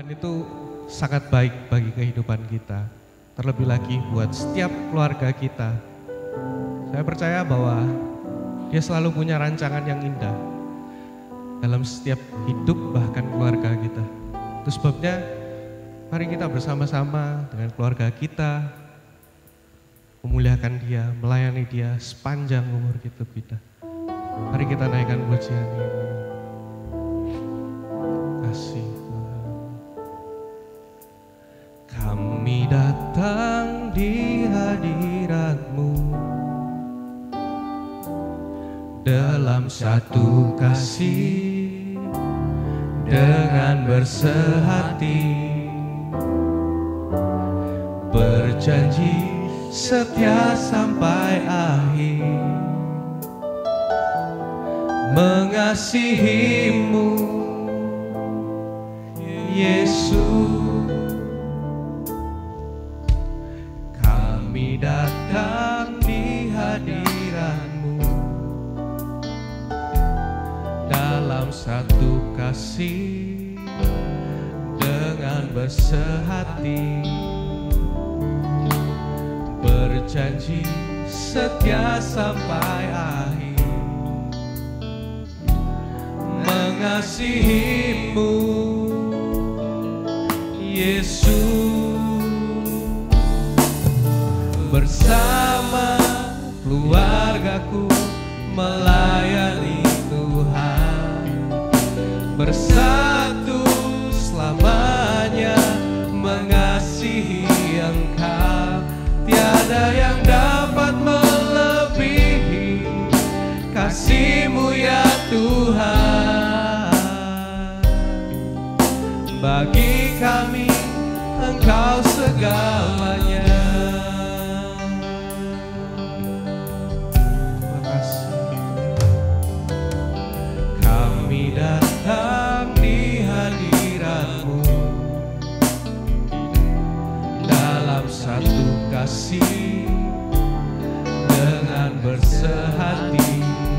Tuhan itu sangat baik bagi kehidupan kita, terlebih lagi buat setiap keluarga kita. Saya percaya bahwa Dia selalu punya rancangan yang indah dalam setiap hidup bahkan keluarga kita. Itu sebabnya mari kita bersama-sama dengan keluarga kita memuliakan Dia, melayani Dia sepanjang umur hidup kita. Mari kita naikkan pujian ini. Kasih Tuhan. Kami datang di hadirat-Mu dalam satu kasih dengan bersehati, berjanji setia sampai akhir, mengasihi-Mu Yesus. Kami datang di hadirat-Mu dalam satu kasih dengan bersehati, berjanji setia sampai akhir, mengasihi-Mu Yesus. Bersama keluargaku melayani Tuhan, bersatu selamanya mengasihi Engkau. Tiada yang dapat melebihi kasih-Mu ya Tuhan. Bagi kami Engkau segalanya. Terima kasih. Kami datang di hadirat-Mu dalam satu kasih dengan bersehati,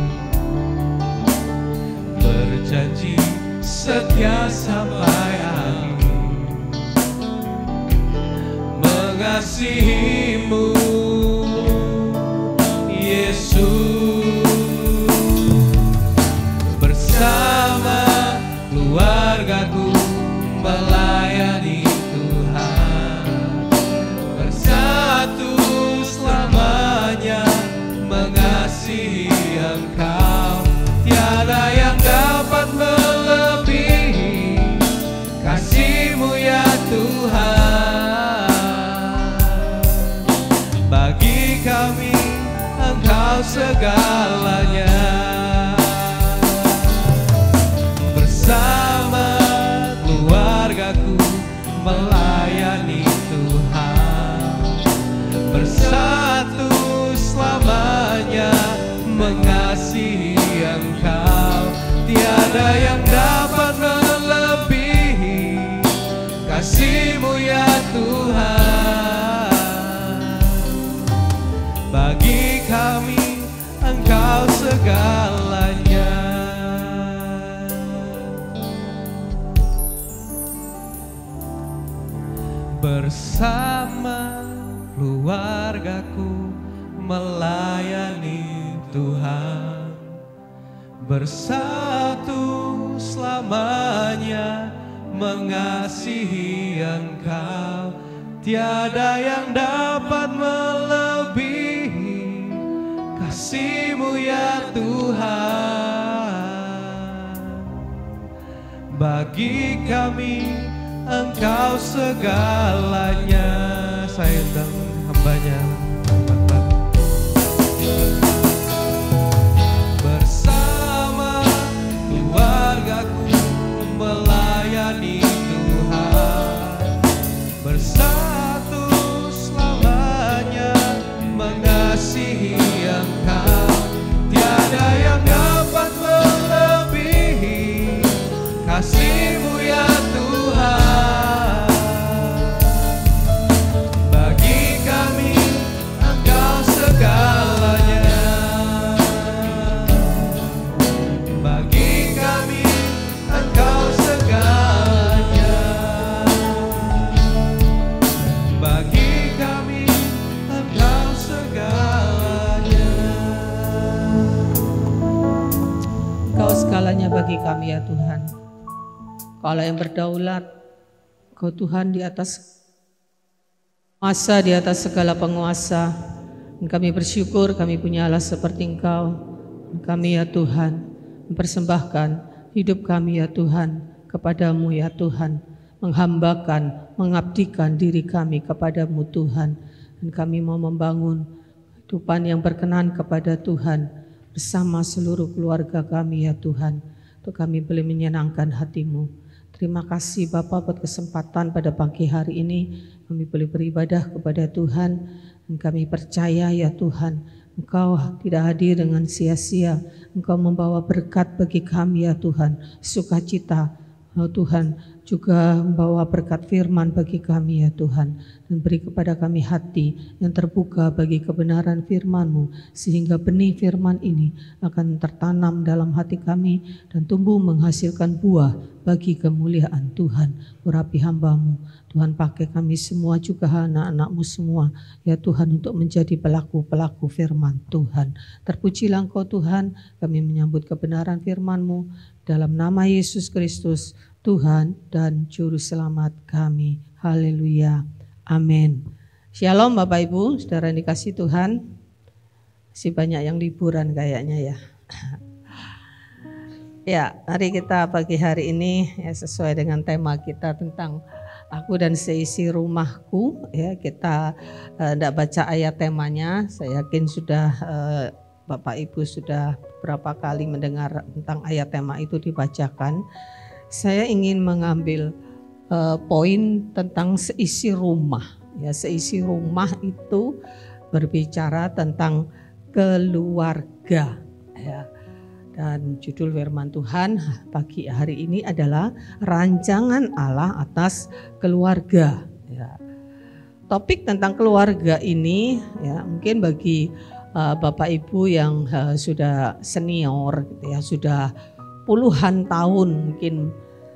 berjanji setia sampai akhir, mengasihi-Mu Yesus. Bersama keluargaku melayani Tuhan, bersatu selamanya mengasihi Engkau. Tiada yang dapat melebihi kasih-Mu ya Tuhan. Bagi kami Engkau segalanya. Bersama keluargaku melayani Tuhan, bersatu selamanya mengasihi Engkau. Tiada yang dapat melebihi kasih-Mu ya Tuhan. Bagi kami Engkau segalanya. Bersama keluargaku melayani Tuhan, bersatu selamanya mengasihi Engkau. Tiada yang dapat melebihi kasih-Mu ya Tuhan. Bagi kami Engkau segalanya. Saya undang hamba-Nya. Bersama keluargaku melayani Tuhan, bersatu selamanya mengasihi Engkau. Tiada yang dapat melebihi kasih-Mu ya Tuhan. Bagi kami Engkau segalanya. Bagi kami Engkau segalanya. Tuhan. Kau Allah yang berdaulat, Kau Tuhan di atas kuasa, di atas segala penguasa. Dan kami bersyukur kami punya Allah seperti Engkau. Dan kami ya Tuhan mempersembahkan hidup kami ya Tuhan kepadamu ya Tuhan. Menghambakan, mengabdikan diri kami kepadamu Tuhan. Dan kami mau membangun kehidupan yang berkenan kepada Tuhan bersama seluruh keluarga kami ya Tuhan. Untuk kami boleh menyenangkan hati-Mu. Terima kasih Bapak buat kesempatan pada pagi hari ini kami boleh beribadah kepada Tuhan. Dan kami percaya ya Tuhan, Engkau tidak hadir dengan sia-sia. Engkau membawa berkat bagi kami ya Tuhan, sukacita. Oh Tuhan, juga membawa berkat firman bagi kami ya Tuhan. Dan beri kepada kami hati yang terbuka bagi kebenaran firman-Mu, sehingga benih firman ini akan tertanam dalam hati kami dan tumbuh menghasilkan buah bagi kemuliaan Tuhan. Urapi hamba-Mu, Tuhan pakai kami semua juga anak-anak-Mu semua ya Tuhan untuk menjadi pelaku-pelaku firman Tuhan. Terpujilah Engkau Tuhan, kami menyambut kebenaran firman-Mu dalam nama Yesus Kristus, Tuhan dan Juru Selamat kami. Haleluya. Amin. Shalom Bapak Ibu, saudara yang dikasih Tuhan. Masih banyak yang liburan kayaknya ya. Ya, mari kita pagi hari ini ya, sesuai dengan tema kita tentang aku dan seisi rumahku. Ya, kita tidak baca ayat temanya. Saya yakin sudah Bapak Ibu sudah beberapa kali mendengar tentang ayat tema itu dibacakan. Saya ingin mengambil poin tentang seisi rumah. Ya, seisi rumah itu berbicara tentang keluarga. Ya. Dan judul firman Tuhan pagi hari ini adalah rancangan Allah atas keluarga. Ya. Topik tentang keluarga ini ya mungkin bagi Bapak Ibu yang sudah senior, gitu ya, sudah puluhan tahun mungkin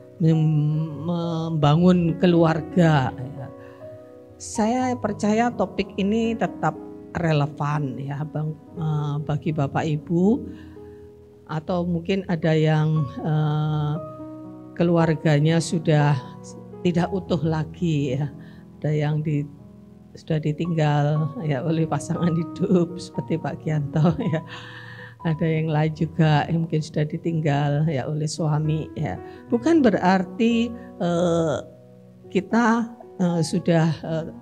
membangun keluarga. Ya. Saya percaya topik ini tetap relevan ya bagi Bapak Ibu. Atau mungkin ada yang keluarganya sudah tidak utuh lagi ya, ada yang sudah ditinggal ya oleh pasangan hidup seperti Pak Gianto ya, ada yang lain juga yang mungkin sudah ditinggal ya oleh suami ya. Bukan berarti kita sudah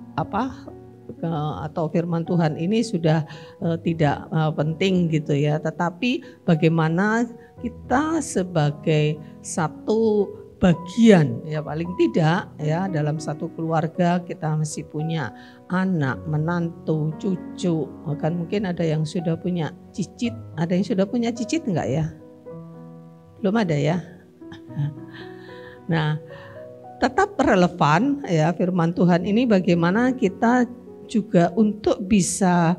atau firman Tuhan ini sudah tidak penting gitu ya, tetapi bagaimana kita sebagai satu bagian ya paling tidak ya dalam satu keluarga kita masih punya anak, menantu, cucu, bahkan mungkin ada yang sudah punya cicit. Ada yang sudah punya cicit enggak ya? Belum ada ya? Nah, tetap relevan ya firman Tuhan ini bagaimana kita juga untuk bisa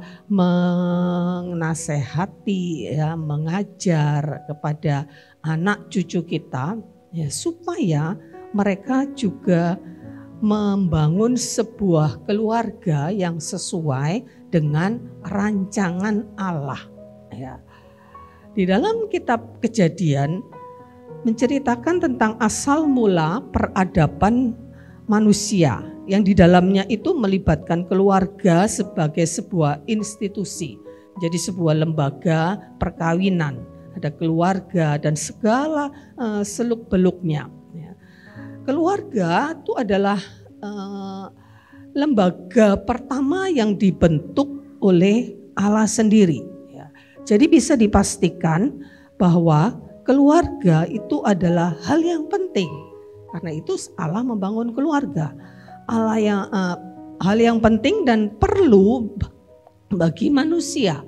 menasehati ya, mengajar kepada anak cucu kita ya supaya mereka juga membangun sebuah keluarga yang sesuai dengan rancangan Allah ya. Di dalam kitab Kejadian menceritakan tentang asal mula peradaban manusia yang di dalamnya itu melibatkan keluarga sebagai sebuah institusi, jadi sebuah lembaga perkawinan, ada keluarga dan segala seluk-beluknya. Keluarga itu adalah lembaga pertama yang dibentuk oleh Allah sendiri. Jadi bisa dipastikan bahwa keluarga itu adalah hal yang penting. Karena itu Allah membangun keluarga. Hal yang penting dan perlu bagi manusia.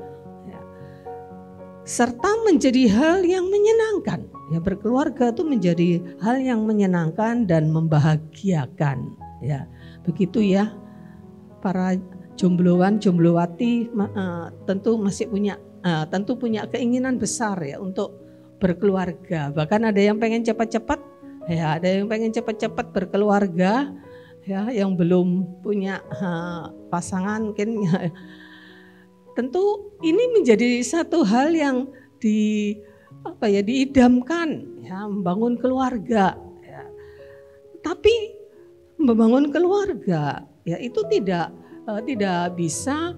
Serta menjadi hal yang menyenangkan. Ya, berkeluarga itu menjadi hal yang menyenangkan dan membahagiakan. Ya, begitu ya. Para jombloan, jomblowati tentu masih punya keinginan besar ya untuk berkeluarga. Bahkan ada yang pengen cepat-cepat, ya, ada yang pengen cepat-cepat berkeluarga. Ya, yang belum punya pasangan mungkin ya. Tentu ini menjadi satu hal yang diidamkan ya, membangun keluarga ya. Tapi membangun keluarga ya itu tidak bisa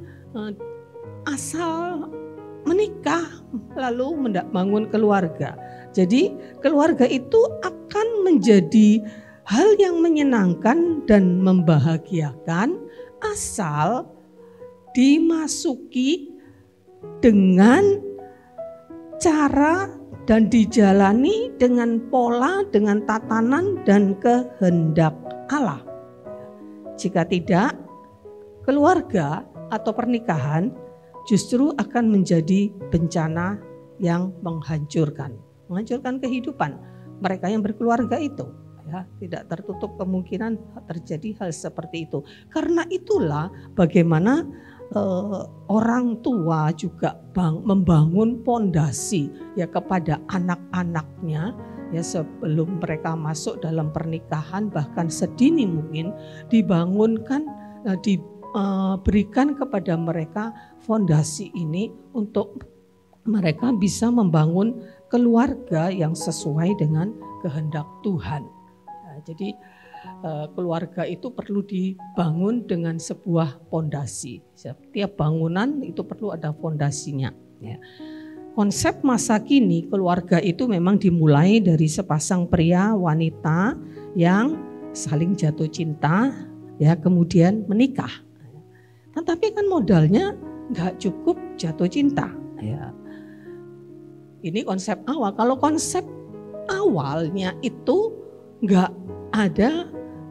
asal menikah lalu membangun keluarga. Jadi keluarga itu akan menjadi hal yang menyenangkan dan membahagiakan asal dimasuki dengan cara dan dijalani dengan pola, dengan tatanan dan kehendak Allah. Jika tidak, keluarga atau pernikahan justru akan menjadi bencana yang menghancurkan kehidupan mereka yang berkeluarga itu. Ya, tidak tertutup kemungkinan terjadi hal seperti itu. Karena itulah bagaimana orang tua juga membangun pondasi ya kepada anak-anaknya ya sebelum mereka masuk dalam pernikahan, bahkan sedini mungkin dibangunkan, diberikan kepada mereka fondasi ini untuk mereka bisa membangun keluarga yang sesuai dengan kehendak Tuhan. Ya, jadi keluarga itu perlu dibangun dengan sebuah pondasi. Setiap bangunan itu perlu ada fondasinya. Ya. Konsep masa kini keluarga itu memang dimulai dari sepasang pria wanita yang saling jatuh cinta, ya kemudian menikah. Tetapi kan modalnya nggak cukup jatuh cinta. Ya. Ini konsep awal. Kalau konsep awalnya itu nggak ada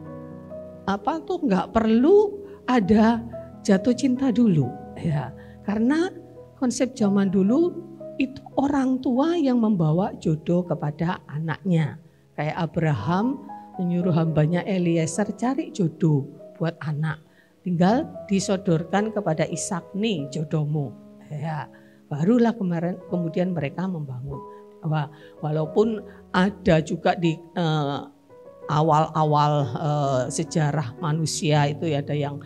nggak perlu ada jatuh cinta dulu ya, karena konsep zaman dulu itu orang tua yang membawa jodoh kepada anaknya. Kayak Abraham menyuruh hambanya Eliezer cari jodoh buat anak, tinggal disodorkan kepada Ishak, nih jodohmu ya, barulah kemudian mereka membangun. Walaupun ada juga di awal-awal sejarah manusia itu ya, ada yang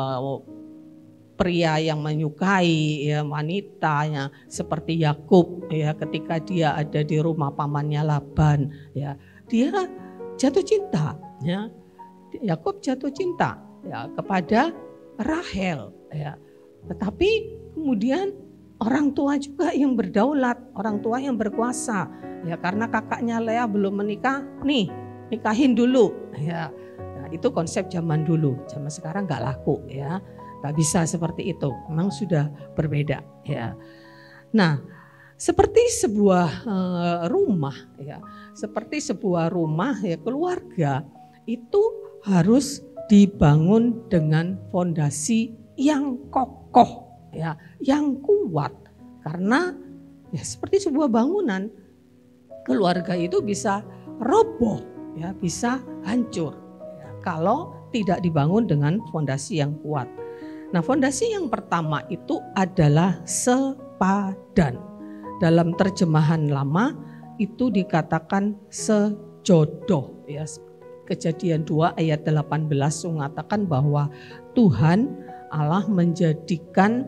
pria yang menyukai ya wanitanya seperti Yakub ya, ketika dia ada di rumah pamannya Laban ya, dia jatuh cinta ya. Yakub jatuh cinta ya kepada Rahel ya. Tetapi kemudian orang tua juga yang berdaulat, orang tua yang berkuasa ya, karena kakaknya Lea belum menikah, nih nikahin dulu ya. Nah, itu konsep zaman dulu. Zaman sekarang nggak laku ya, nggak bisa seperti itu. Memang sudah berbeda ya. Nah, seperti sebuah rumah ya, seperti sebuah rumah ya, keluarga itu harus dibangun dengan fondasi yang kokoh ya, yang kuat. Karena ya seperti sebuah bangunan, keluarga itu bisa roboh ya, bisa hancur ya, kalau tidak dibangun dengan fondasi yang kuat. Nah, fondasi yang pertama itu adalah sepadan. Dalam terjemahan lama itu dikatakan sejodoh ya. Kejadian 2 ayat 18 mengatakan bahwa Tuhan Allah menjadikan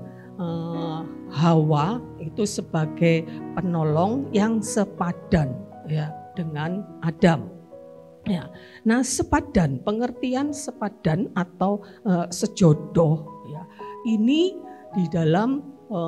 Hawa itu sebagai penolong yang sepadan ya dengan Adam. Ya, nah sepadan, pengertian sepadan atau sejodoh ya, ini di dalam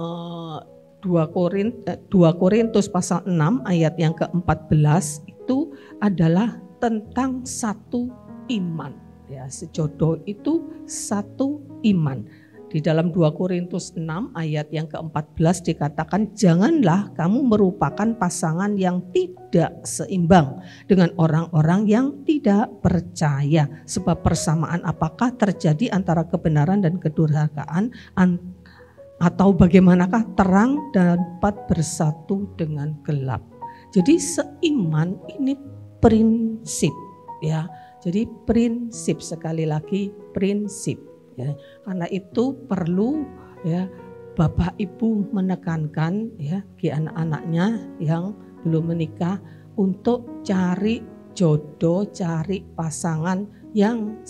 2 Korintus pasal 6 ayat yang ke-14 itu adalah tentang satu iman ya, sejodoh itu satu iman. Di dalam 2 Korintus 6 ayat yang ke-14 dikatakan, janganlah kamu merupakan pasangan yang tidak seimbang dengan orang-orang yang tidak percaya. Sebab persamaan apakah terjadi antara kebenaran dan kedurhakaan, atau bagaimanakah terang dapat bersatu dengan gelap. Jadi seiman ini prinsip ya. Jadi prinsip, sekali lagi prinsip. Ya, karena itu perlu ya Bapak Ibu menekankan ya bagi anak-anaknya yang belum menikah untuk cari jodoh, cari pasangan yang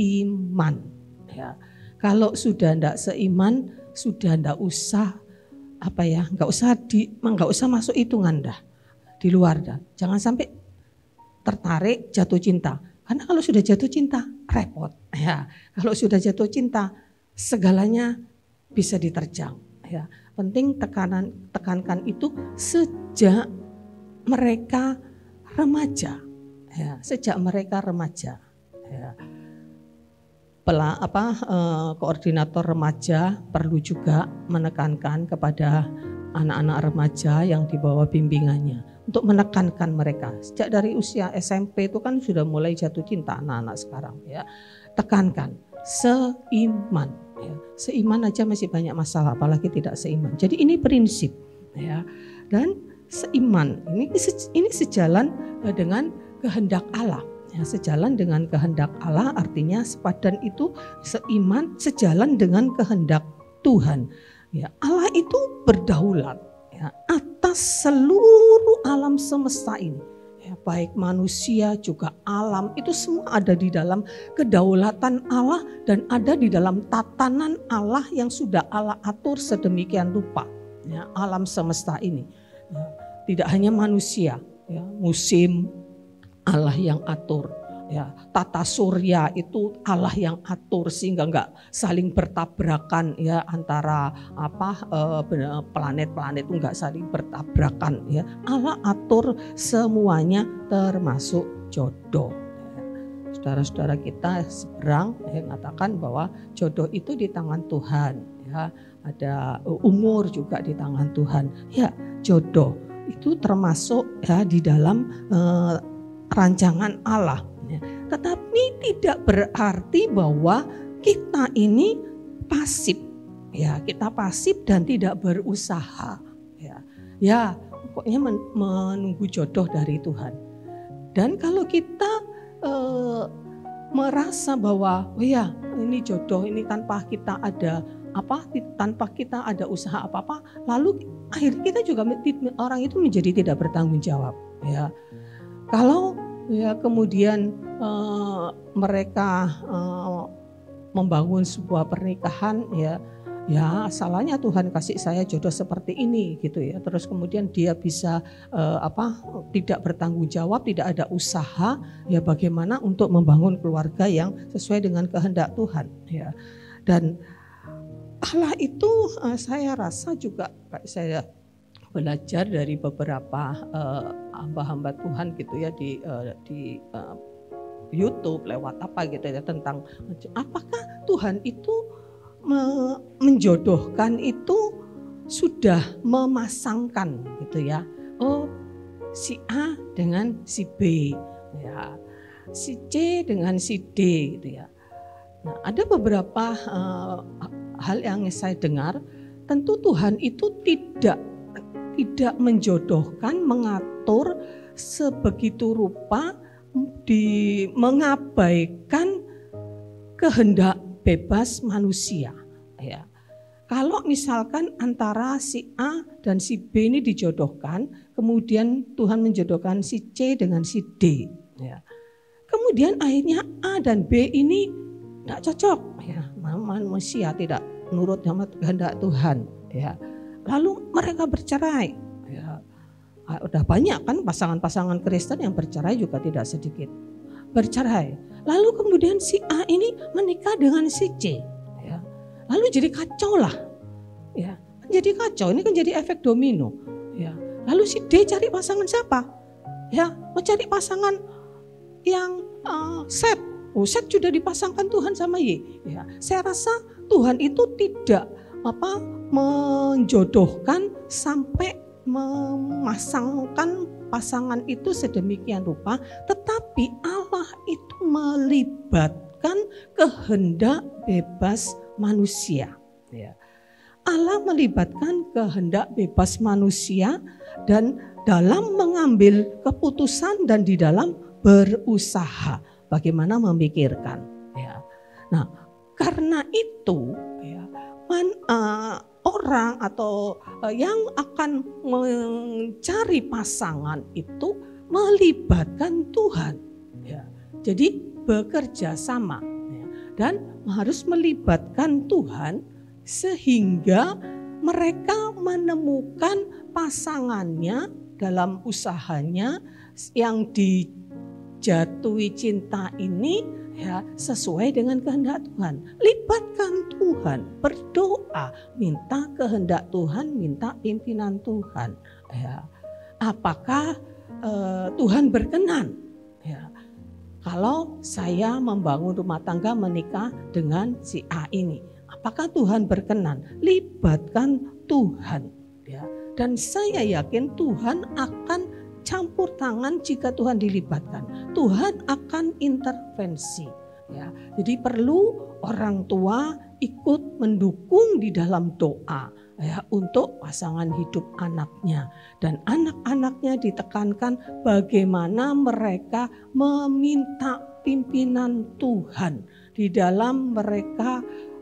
seiman. Ya, kalau sudah tidak seiman, sudah tidak usah nggak usah masuk hitungan dah, di luar dah. Jangan sampai tertarik jatuh cinta. Karena kalau sudah jatuh cinta repot. Ya, kalau sudah jatuh cinta segalanya bisa diterjang. Ya, penting tekankan itu sejak mereka remaja. Ya, sejak mereka remaja. Ya. Koordinator remaja perlu juga menekankan kepada anak-anak remaja yang di bawah bimbingannya untuk menekankan mereka sejak dari usia SMP itu kan sudah mulai jatuh cinta anak-anak sekarang ya. Tekankan seiman ya. Seiman aja masih banyak masalah apalagi tidak seiman. Jadi ini prinsip ya. Dan seiman ini sejalan dengan kehendak Allah. Ya, sejalan dengan kehendak Allah artinya sepadan itu seiman sejalan dengan kehendak Tuhan. Ya, Allah itu berdaulat ya, atas seluruh alam semesta ini. Ya, baik manusia juga alam itu semua ada di dalam kedaulatan Allah dan ada di dalam tatanan Allah yang sudah Allah atur sedemikian rupa. Ya, alam semesta ini ya, tidak hanya manusia, ya, musim Allah yang atur, ya, tata surya itu Allah yang atur sehingga nggak saling bertabrakan ya antara planet-planet itu nggak saling bertabrakan ya. Allah atur semuanya termasuk jodoh. Saudara-saudara kita seberang yang mengatakan bahwa jodoh itu di tangan Tuhan ya. Ada umur juga di tangan Tuhan. Ya, jodoh itu termasuk ya di dalam rancangan Allah. Tetapi tidak berarti bahwa kita ini pasif. Ya, kita pasif dan tidak berusaha. Ya, pokoknya menunggu jodoh dari Tuhan. Dan kalau kita merasa bahwa oh ya, ini jodoh ini tanpa kita ada tanpa kita ada usaha apa-apa, lalu akhirnya kita juga orang itu menjadi tidak bertanggung jawab. Ya, kalau ya kemudian mereka membangun sebuah pernikahan ya salahnya Tuhan kasih saya jodoh seperti ini gitu ya. Terus kemudian dia bisa tidak bertanggung jawab, tidak ada usaha ya bagaimana untuk membangun keluarga yang sesuai dengan kehendak Tuhan ya. Dan Allah itu saya rasa juga saya belajar dari beberapa hamba-hamba Tuhan gitu ya di YouTube lewat apa gitu ya tentang apakah Tuhan itu menjodohkan itu sudah memasangkan gitu ya. Oh, si A dengan si B ya. Si C dengan si D gitu ya. Nah, ada beberapa hal yang saya dengar, tentu Tuhan itu tidak menjodohkan, mengatur sebegitu rupa, mengabaikan kehendak bebas manusia. Ya. Kalau misalkan antara si A dan si B ini dijodohkan, kemudian Tuhan menjodohkan si C dengan si D. Ya. Kemudian akhirnya A dan B ini tidak cocok. Ya. Manusia tidak menurut kehendak Tuhan. Ya. Lalu mereka bercerai. Ya, udah banyak kan pasangan-pasangan Kristen yang bercerai juga tidak sedikit. Bercerai. Lalu kemudian si A ini menikah dengan si C. Ya. Lalu jadi kacau lah. Ya, jadi kacau. Ini kan jadi efek domino. Ya. Lalu si D cari pasangan siapa? Ya, mau cari pasangan yang Set. Oh, Set sudah dipasangkan Tuhan sama Y. Ya. Saya rasa Tuhan itu tidak menjodohkan sampai memasangkan pasangan itu sedemikian rupa, tetapi Allah itu melibatkan kehendak bebas manusia. Ya. Allah melibatkan kehendak bebas manusia dan dalam mengambil keputusan dan di dalam berusaha bagaimana memikirkan. Ya. Nah, karena itu ya, orang atau yang akan mencari pasangan itu melibatkan Tuhan. Ya. Jadi bekerja sama ya, dan harus melibatkan Tuhan sehingga mereka menemukan pasangannya dalam usahanya yang dijatuhi cinta ini ya sesuai dengan kehendak Tuhan. Libatkan Tuhan, berdoa, minta kehendak Tuhan, minta pimpinan Tuhan. Ya, apakah Tuhan berkenan? Ya, kalau saya membangun rumah tangga menikah dengan si A ini, apakah Tuhan berkenan? Libatkan Tuhan. Ya, dan saya yakin Tuhan akan campur tangan jika Tuhan dilibatkan. Tuhan akan intervensi. Ya, jadi perlu orang tua ikut mendukung di dalam doa ya, untuk pasangan hidup anaknya. Dan anak-anaknya ditekankan bagaimana mereka meminta pimpinan Tuhan di dalam mereka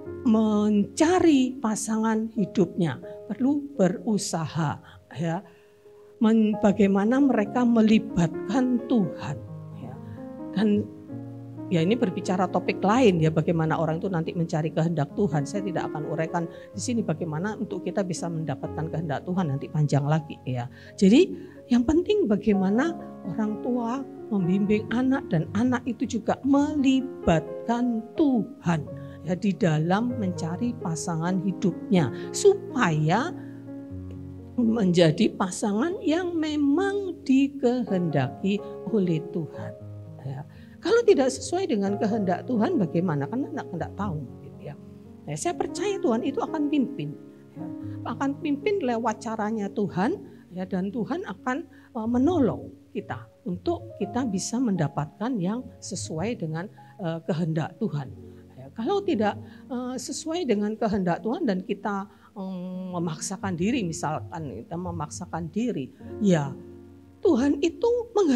mencari pasangan hidupnya. Perlu berusaha ya. Bagaimana mereka melibatkan Tuhan ya. Dan ya ini berbicara topik lain ya, bagaimana orang itu nanti mencari kehendak Tuhan. Saya tidak akan uraikan di sini bagaimana untuk kita bisa mendapatkan kehendak Tuhan, nanti panjang lagi ya. Jadi yang penting bagaimana orang tua membimbing anak dan anak itu juga melibatkan Tuhan ya di dalam mencari pasangan hidupnya supaya menjadi pasangan yang memang dikehendaki oleh Tuhan. Ya. Kalau tidak sesuai dengan kehendak Tuhan, bagaimana? Karena tidak tahu. Gitu ya. Nah, saya percaya Tuhan itu akan pimpin, ya. Akan pimpin lewat caranya Tuhan, ya, dan Tuhan akan menolong kita untuk kita bisa mendapatkan yang sesuai dengan kehendak Tuhan. Ya, kalau tidak sesuai dengan kehendak Tuhan dan kita memaksakan diri, misalkan kita memaksakan diri, ya Tuhan itu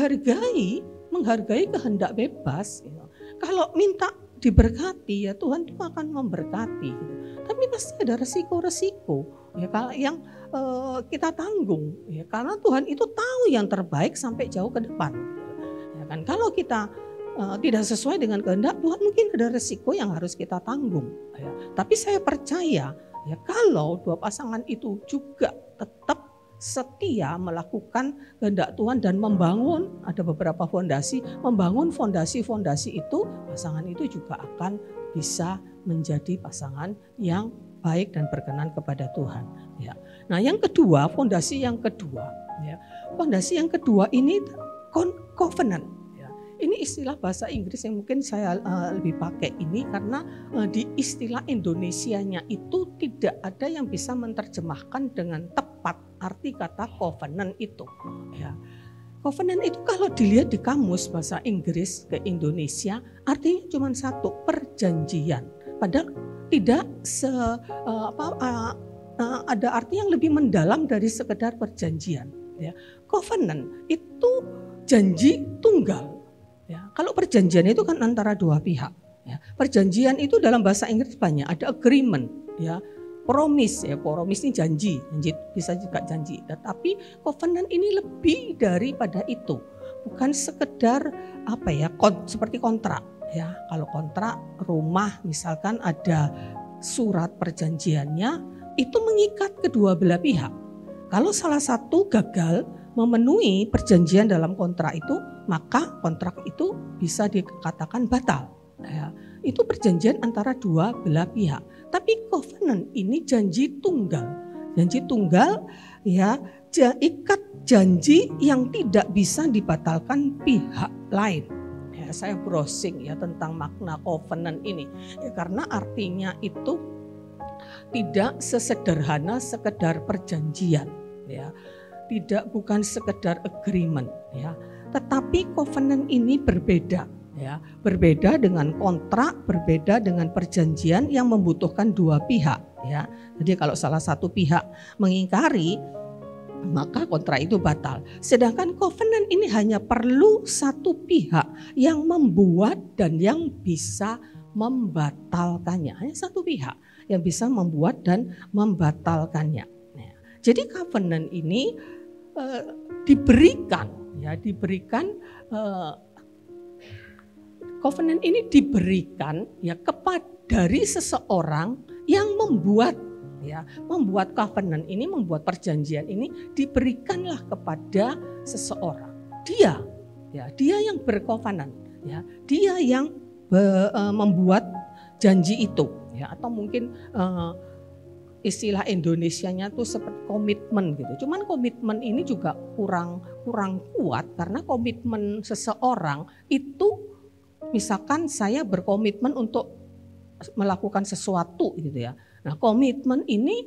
menghargai kehendak bebas. Gitu. Kalau minta diberkati ya Tuhan itu akan memberkati. Gitu. Tapi pasti ada resiko-resiko ya yang kita tanggung. Ya, karena Tuhan itu tahu yang terbaik sampai jauh ke depan. Ya kan, kalau kita tidak sesuai dengan kehendak Tuhan, mungkin ada resiko yang harus kita tanggung. Ya. Tapi saya percaya ya kalau dua pasangan itu juga tetap setia melakukan kehendak Tuhan dan membangun, ada beberapa fondasi, membangun fondasi-fondasi itu, pasangan itu juga akan bisa menjadi pasangan yang baik dan berkenan kepada Tuhan. Ya. Nah yang kedua, fondasi yang kedua ini covenant. Ini istilah bahasa Inggris yang mungkin saya lebih pakai ini karena di istilah Indonesianya itu tidak ada yang bisa menerjemahkan dengan tepat arti kata covenant itu. Ya. Covenant itu kalau dilihat di kamus bahasa Inggris ke Indonesia artinya cuma satu, perjanjian. Padahal tidak ada arti yang lebih mendalam dari sekedar perjanjian. Ya. Covenant itu janji tunggal. Ya, kalau perjanjian itu kan antara dua pihak. Ya, perjanjian itu dalam bahasa Inggris banyak, ada agreement, ya, promise, ya, promise ini janji bisa juga janji. Tetapi covenant ini lebih daripada itu, bukan sekedar seperti kontrak. Ya, kalau kontrak rumah misalkan ada surat perjanjiannya, itu mengikat kedua belah pihak. Kalau salah satu gagal memenuhi perjanjian dalam kontrak itu, maka kontrak itu bisa dikatakan batal. Ya, itu perjanjian antara dua belah pihak. Tapi covenant ini janji tunggal. Janji tunggal ya, ikat janji yang tidak bisa dibatalkan pihak lain. Ya, saya browsing ya tentang makna covenant ini. Ya, karena artinya itu tidak sesederhana sekedar perjanjian. Ya. Bukan sekedar agreement ya, tetapi covenant ini berbeda ya, berbeda dengan kontrak, berbeda dengan perjanjian yang membutuhkan dua pihak ya. Jadi kalau salah satu pihak mengingkari maka kontrak itu batal. Sedangkan covenant ini hanya perlu satu pihak yang membuat dan yang bisa membatalkannya. Hanya satu pihak yang bisa membuat dan membatalkannya. Nah, jadi covenant ini covenant ini diberikan ya dari seseorang yang membuat ya, membuat covenant ini, membuat perjanjian ini diberikanlah kepada seseorang. Dia yang bercovenant, ya, dia yang membuat janji itu, ya, atau mungkin istilah Indonesianya tuh seperti komitmen gitu. Cuman komitmen ini juga kurang kuat, karena komitmen seseorang itu, misalkan saya berkomitmen untuk melakukan sesuatu gitu ya. Nah, komitmen ini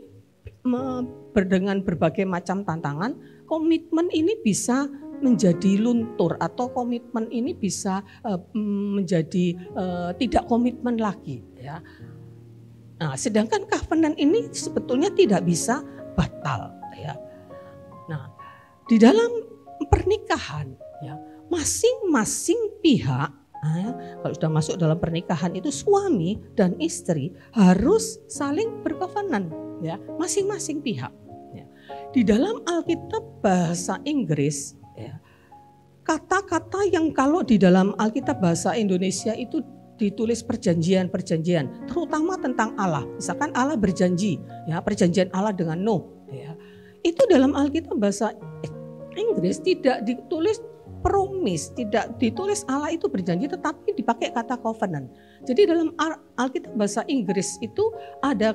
dengan berbagai macam tantangan, komitmen ini bisa menjadi luntur, atau komitmen ini bisa menjadi tidak komitmen lagi, ya. Nah, sedangkan covenant ini sebetulnya tidak bisa batal, ya. Nah, di dalam pernikahan, ya, masing-masing pihak, kalau sudah masuk dalam pernikahan itu suami dan istri harus saling berkovenant, ya, masing-masing pihak. Ya. Di dalam Alkitab bahasa Inggris, ya, kata-kata yang kalau di dalam Alkitab bahasa Indonesia itu ditulis perjanjian, terutama tentang Allah. Misalkan Allah berjanji, ya, perjanjian Allah dengan Nuh, ya. Itu dalam Alkitab bahasa Inggris tidak ditulis promise, tidak ditulis Allah itu berjanji, tetapi dipakai kata covenant. Jadi dalam Alkitab bahasa Inggris itu ada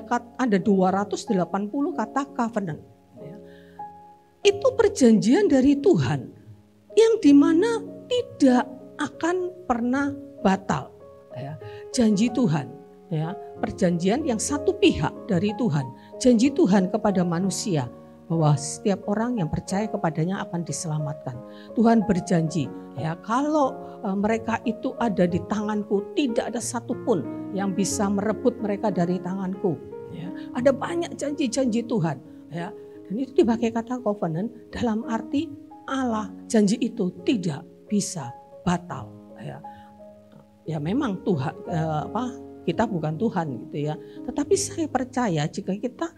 280 kata covenant, ya. Itu perjanjian dari Tuhan yang dimana tidak akan pernah batal, ya. Janji Tuhan, ya, perjanjian yang satu pihak dari Tuhan, janji Tuhan kepada manusia bahwa setiap orang yang percaya kepadanya akan diselamatkan. Tuhan berjanji, ya, kalau mereka itu ada di tanganku, tidak ada satupun yang bisa merebut mereka dari tanganku, ya. Ada banyak janji-janji Tuhan, ya, dan itu dipakai kata covenant dalam arti Allah, janji itu tidak bisa batal, ya. Ya memang Tuhan, kita bukan Tuhan gitu ya. Tetapi saya percaya jika kita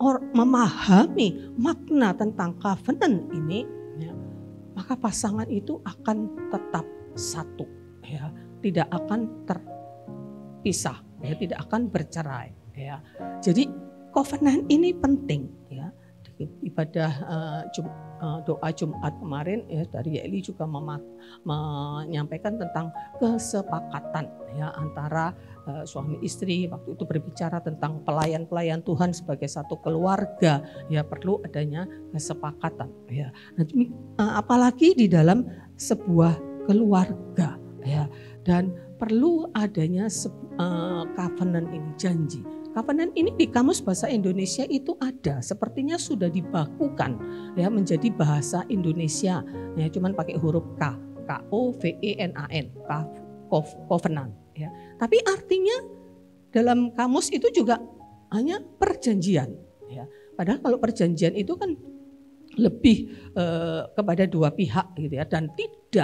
memahami makna tentang covenant ini, ya, maka pasangan itu akan tetap satu, ya, tidak akan terpisah, ya, tidak akan bercerai, ya. Jadi covenant ini penting, ya. Di ibadah doa Jumat kemarin, ya, dari Eli juga menyampaikan tentang kesepakatan, ya, antara suami istri. Waktu itu berbicara tentang pelayan-pelayan Tuhan sebagai satu keluarga, ya, perlu adanya kesepakatan, ya. Nah, apalagi di dalam sebuah keluarga, ya, dan perlu adanya covenant ini, janji. Covenant ini di Kamus Bahasa Indonesia itu ada, sepertinya sudah dibakukan, ya, menjadi bahasa Indonesia, ya, cuman pakai huruf K, K-O-V-E-N-A-N, covenant, ya. Tapi artinya dalam kamus itu juga hanya perjanjian, ya. Padahal kalau perjanjian itu kan lebih kepada dua pihak gitu ya, dan tidak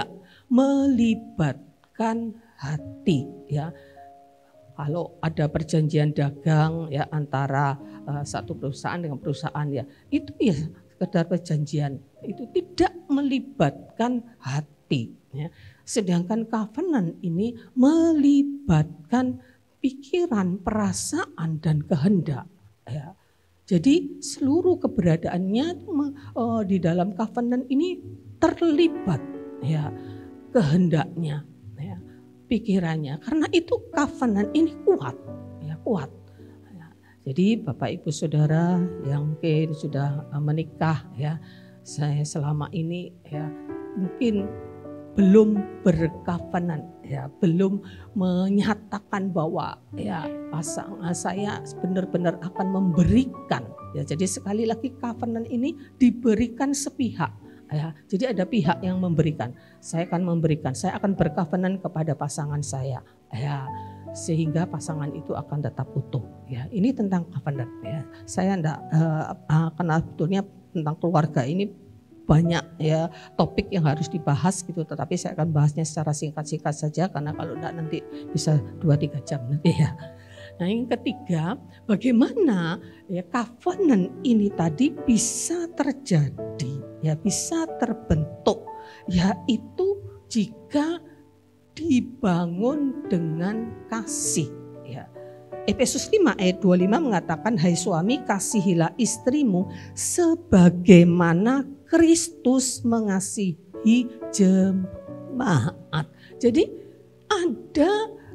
melibatkan hati, ya. Kalau ada perjanjian dagang, ya, antara satu perusahaan dengan perusahaan, ya, itu ya sekedar perjanjian, itu tidak melibatkan hati, ya. Sedangkan covenant ini melibatkan pikiran, perasaan, dan kehendak, ya. Jadi seluruh keberadaannya di dalam covenant ini terlibat, ya, kehendaknya, ya, pikirannya. Karena itu covenant ini kuat, ya, kuat. Ya. Jadi Bapak Ibu Saudara yang mungkin sudah menikah, ya, saya selama ini, ya, mungkin belum bercovenant, ya, belum menyatakan bahwa, ya, pasangan saya benar-benar akan memberikan, ya. Jadi sekali lagi covenant ini diberikan sepihak, ya. Jadi ada pihak yang memberikan, saya akan memberikan, saya akan bercovenant kepada pasangan saya, ya, sehingga pasangan itu akan tetap utuh, ya. Ini tentang covenant, ya. Saya enggak kenal betulnya tentang keluarga ini, banyak, ya, topik yang harus dibahas gitu, tetapi saya akan bahasnya secara singkat-singkat saja karena kalau enggak nanti bisa 2-3 jam nanti, ya. Nah, yang ketiga, bagaimana, ya, covenant ini tadi bisa terjadi, ya, bisa terbentuk, yaitu jika dibangun dengan kasih, ya. Efesus 5 ayat 25 mengatakan, hai suami kasihilah istrimu sebagaimana Kristus mengasihi jemaat. Jadi ada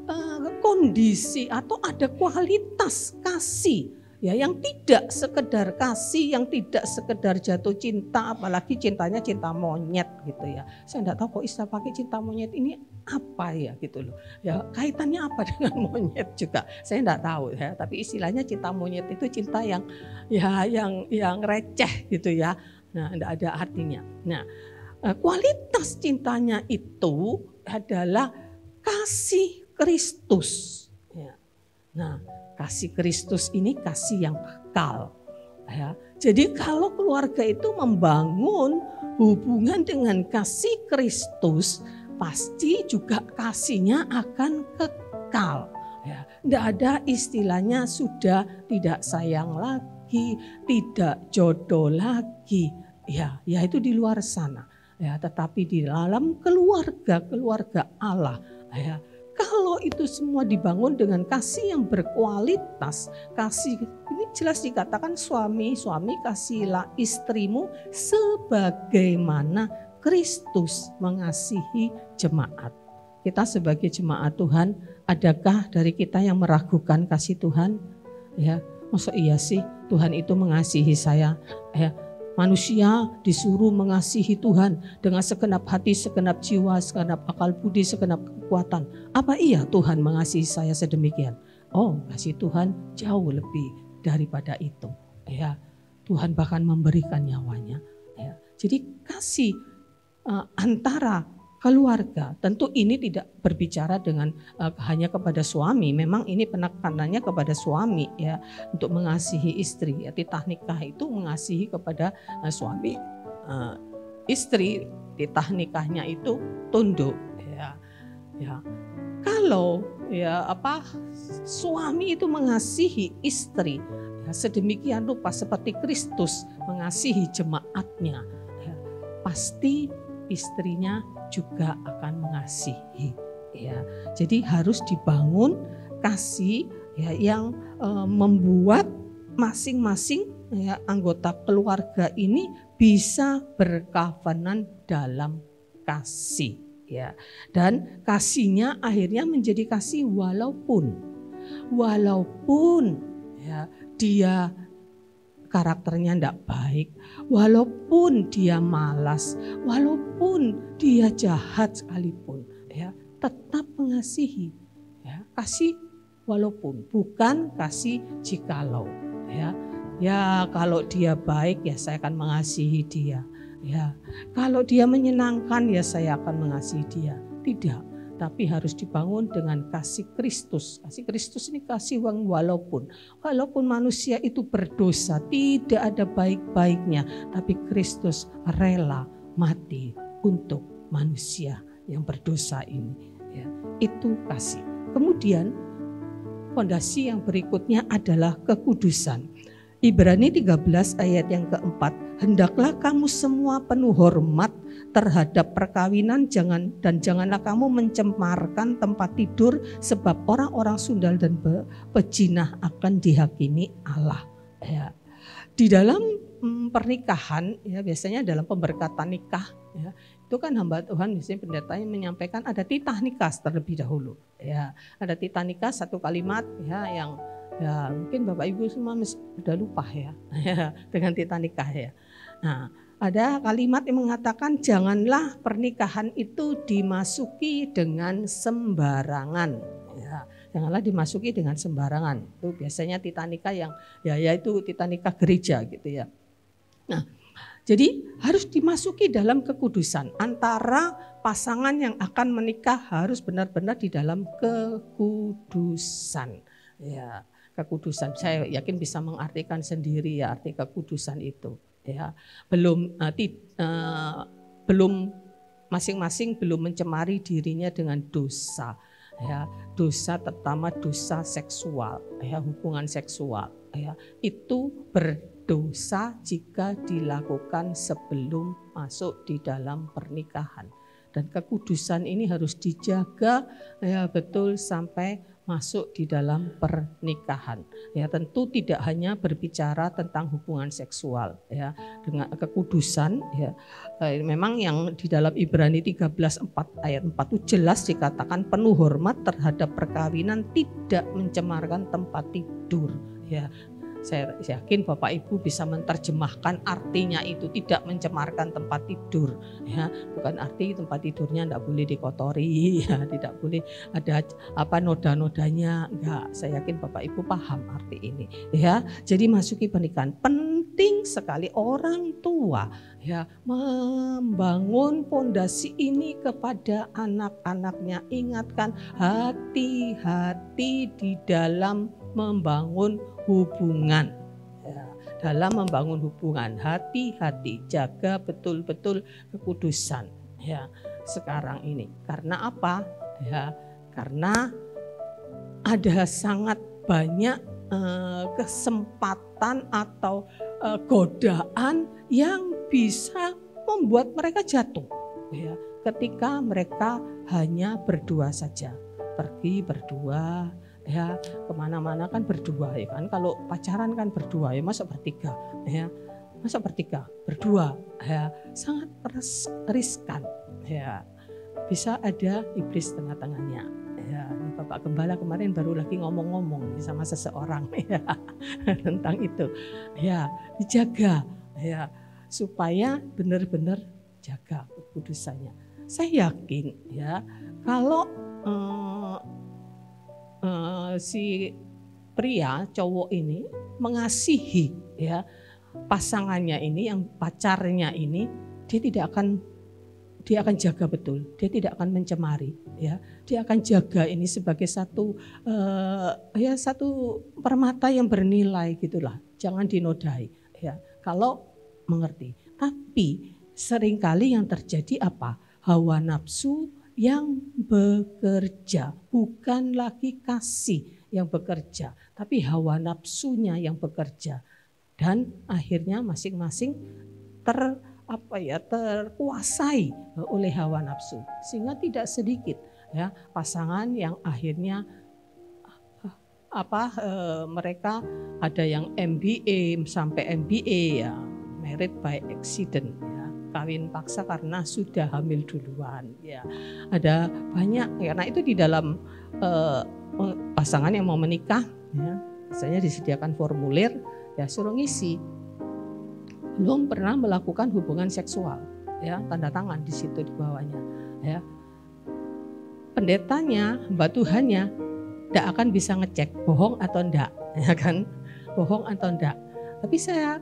kondisi atau ada kualitas kasih ya, yang tidak sekedar kasih, yang tidak sekedar jatuh cinta, apalagi cintanya cinta monyet gitu ya. Saya enggak tahu kok istilah pakai cinta monyet ini apa ya gitu loh. Ya kaitannya apa dengan monyet juga saya enggak tahu ya, tapi istilahnya cinta monyet itu cinta yang ya yang receh gitu ya. Nah, enggak ada artinya. Nah, kualitas cintanya itu adalah kasih Kristus. Ya. Nah, kasih Kristus ini kasih yang kekal. Ya. Jadi kalau keluarga itu membangun hubungan dengan kasih Kristus, pasti juga kasihnya akan kekal. Ya. Tidak ada istilahnya sudah tidak sayang lagi, tidak jodoh lagi. Ya itu di luar sana. Ya, tetapi di dalam keluarga Allah, ya, kalau itu semua dibangun dengan kasih yang berkualitas, kasih ini jelas dikatakan suami kasihilah istrimu sebagaimana Kristus mengasihi jemaat. Kita sebagai jemaat Tuhan, adakah dari kita yang meragukan kasih Tuhan? Ya, masa iya sih Tuhan itu mengasihi saya? Ya, manusia disuruh mengasihi Tuhan dengan segenap hati, segenap jiwa, segenap akal budi, segenap kekuatan. Apa iya Tuhan mengasihi saya sedemikian? Oh, kasih Tuhan jauh lebih daripada itu. Ya, Tuhan bahkan memberikan nyawanya. Ya, jadi kasih antara keluarga, tentu ini tidak berbicara dengan hanya kepada suami. Memang ini penekanannya kepada suami ya, untuk mengasihi istri. Ya, titah nikah itu mengasihi kepada suami, istri. Titah nikahnya itu tunduk. Ya. Kalau suami itu mengasihi istri ya, sedemikian rupa seperti Kristus mengasihi jemaatnya, ya, pasti istrinya juga akan mengasihi. Ya, jadi harus dibangun kasih ya, yang membuat masing-masing ya, anggota keluarga ini bisa berkovenant dalam kasih. Ya, dan kasihnya akhirnya menjadi kasih walaupun ya, dia karakternya tidak baik, walaupun dia malas, walaupun dia jahat sekalipun, ya tetap mengasihi. Ya, kasih walaupun, bukan kasih jikalau. Ya kalau dia baik ya saya akan mengasihi dia. Ya kalau dia menyenangkan ya saya akan mengasihi dia. Tidak. Tapi harus dibangun dengan kasih Kristus. Kasih Kristus ini kasih yang walaupun manusia itu berdosa, tidak ada baik-baiknya, tapi Kristus rela mati untuk manusia yang berdosa ini. Ya, itu kasih. Kemudian fondasi yang berikutnya adalah kekudusan. Ibrani 13 ayat yang keempat, hendaklah kamu semua penuh hormat terhadap perkawinan dan janganlah kamu mencemarkan tempat tidur sebab orang-orang sundal dan pejinah akan dihakimi Allah. Ya. Di dalam pernikahan ya biasanya dalam pemberkatan nikah ya, itu kan hamba Tuhan biasanya pendetanya menyampaikan ada titah nikah terlebih dahulu. Ya, ada titah nikah satu kalimat ya yang ya mungkin Bapak Ibu semua sudah lupa ya dengan titah nikah ya. Nah, ada kalimat yang mengatakan janganlah pernikahan itu dimasuki dengan sembarangan. Ya, janganlah dimasuki dengan sembarangan. Itu biasanya titah nikah yang yaitu titah nikah gereja gitu ya. Nah, jadi harus dimasuki dalam kekudusan. Antara pasangan yang akan menikah harus benar-benar di dalam kekudusan. Ya. Kekudusan, saya yakin bisa mengartikan sendiri ya arti kekudusan itu. Ya, belum masing-masing belum mencemari dirinya dengan dosa. Ya, dosa terutama dosa seksual, ya hubungan seksual. Ya, itu berdosa jika dilakukan sebelum masuk di dalam pernikahan. Dan kekudusan ini harus dijaga ya betul sampai masuk di dalam pernikahan. Ya tentu tidak hanya berbicara tentang hubungan seksual ya dengan kekudusan ya. Memang yang di dalam Ibrani 13:4 ayat 4 itu jelas dikatakan penuh hormat terhadap perkawinan, tidak mencemarkan tempat tidur ya. Saya yakin Bapak Ibu bisa menerjemahkan artinya itu, tidak mencemarkan tempat tidur ya, bukan arti tempat tidurnya tidak boleh dikotori ya, tidak boleh ada noda-nodanya, enggak. Saya yakin Bapak Ibu paham arti ini ya. Jadi masuki pernikahan penting sekali orang tua ya membangun fondasi ini kepada anak-anaknya. Ingatkan, hati-hati di dalam membangun hubungan ya, dalam membangun hubungan hati-hati, jaga betul-betul kekudusan ya sekarang ini. Karena apa ya, karena ada sangat banyak kesempatan atau godaan yang bisa membuat mereka jatuh ya, ketika mereka hanya berdua saja, pergi berdua ya, kemana-mana kan berdua ya kan. Kalau pacaran kan berdua ya, masa bertiga ya, masa bertiga berdua ya, sangat riskan ya, bisa ada iblis tengah-tengahnya ya. Bapak Gembala kemarin baru lagi ngomong-ngomong sama seseorang ya tentang itu ya, dijaga ya supaya benar-benar jaga kekudusannya. Saya yakin ya kalau si pria cowok ini mengasihi ya pasangannya ini, yang pacarnya ini, dia akan jaga betul, dia tidak akan mencemari ya, dia akan jaga ini sebagai satu permata yang bernilai gitulah, jangan dinodai ya kalau mengerti. Tapi seringkali yang terjadi apa? Hawa nafsu yang bekerja, bukan lagi kasih yang bekerja, tapi hawa nafsunya yang bekerja, dan akhirnya masing-masing terkuasai oleh hawa nafsu, sehingga tidak sedikit ya pasangan yang akhirnya mereka ada yang MBA sampai MBA ya, married by accident ya, kawin paksa karena sudah hamil duluan ya. Ada banyak karena itu di dalam pasangan yang mau menikah ya, biasanya disediakan formulir ya, suruh ngisi belum pernah melakukan hubungan seksual ya, tanda tangan di situ di bawahnya ya. Pendetanya, hamba Tuhannya tidak akan bisa ngecek bohong atau enggak ya kan, bohong atau enggak. Tapi saya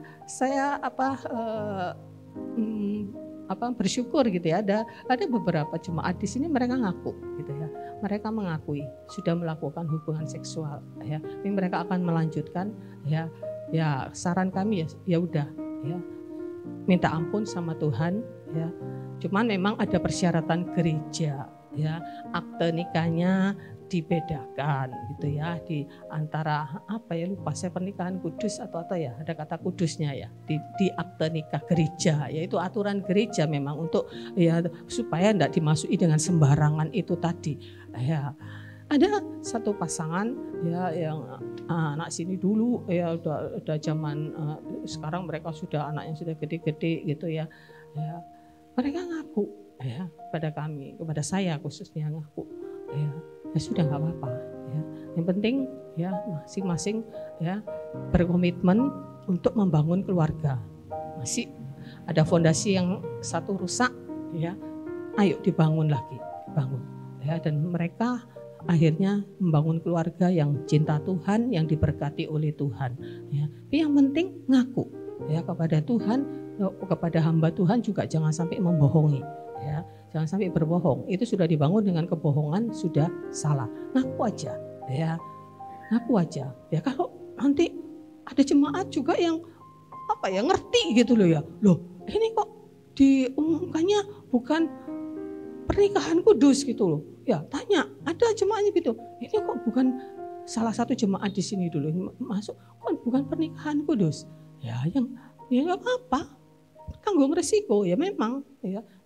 bersyukur gitu ya, ada beberapa jemaat di sini mereka ngaku gitu ya, mereka mengakui sudah melakukan hubungan seksual ya, ini mereka akan melanjutkan ya. Saran kami ya udah ya, minta ampun sama Tuhan ya, cuman memang ada persyaratan gereja ya, akte nikahnya dibedakan gitu ya, di antara lupa saya, pernikahan kudus atau ya, ada kata kudusnya ya di akte nikah gereja, yaitu aturan gereja memang untuk ya supaya tidak dimasuki dengan sembarangan itu tadi ya. Ada satu pasangan ya yang anak sini dulu ya udah zaman sekarang mereka sudah anaknya sudah gede-gede gitu ya, mereka ngaku ya pada kami, kepada saya khususnya ngaku ya sudah nggak apa-apa ya. Yang penting ya masing-masing ya berkomitmen untuk membangun keluarga. Masih ada fondasi yang satu rusak ya, ayo dibangun lagi, dibangun ya, dan mereka akhirnya membangun keluarga yang cinta Tuhan, yang diberkati oleh Tuhan ya. Tapi yang penting ngaku ya kepada Tuhan, kepada hamba Tuhan juga jangan sampai membohongi ya. Jangan sampai berbohong, itu sudah dibangun dengan kebohongan, sudah salah. Ngaku aja ya, ngaku aja ya. Kalau nanti ada jemaat juga yang ngerti gitu loh ya, loh ini kok diumumkannya bukan pernikahan kudus gitu loh ya, tanya ada jemaatnya gitu, ini kok bukan, salah satu jemaat di sini dulu masuk kok bukan pernikahan kudus ya, yang ya nggak apa-apa, tanggung resiko ya memang ya.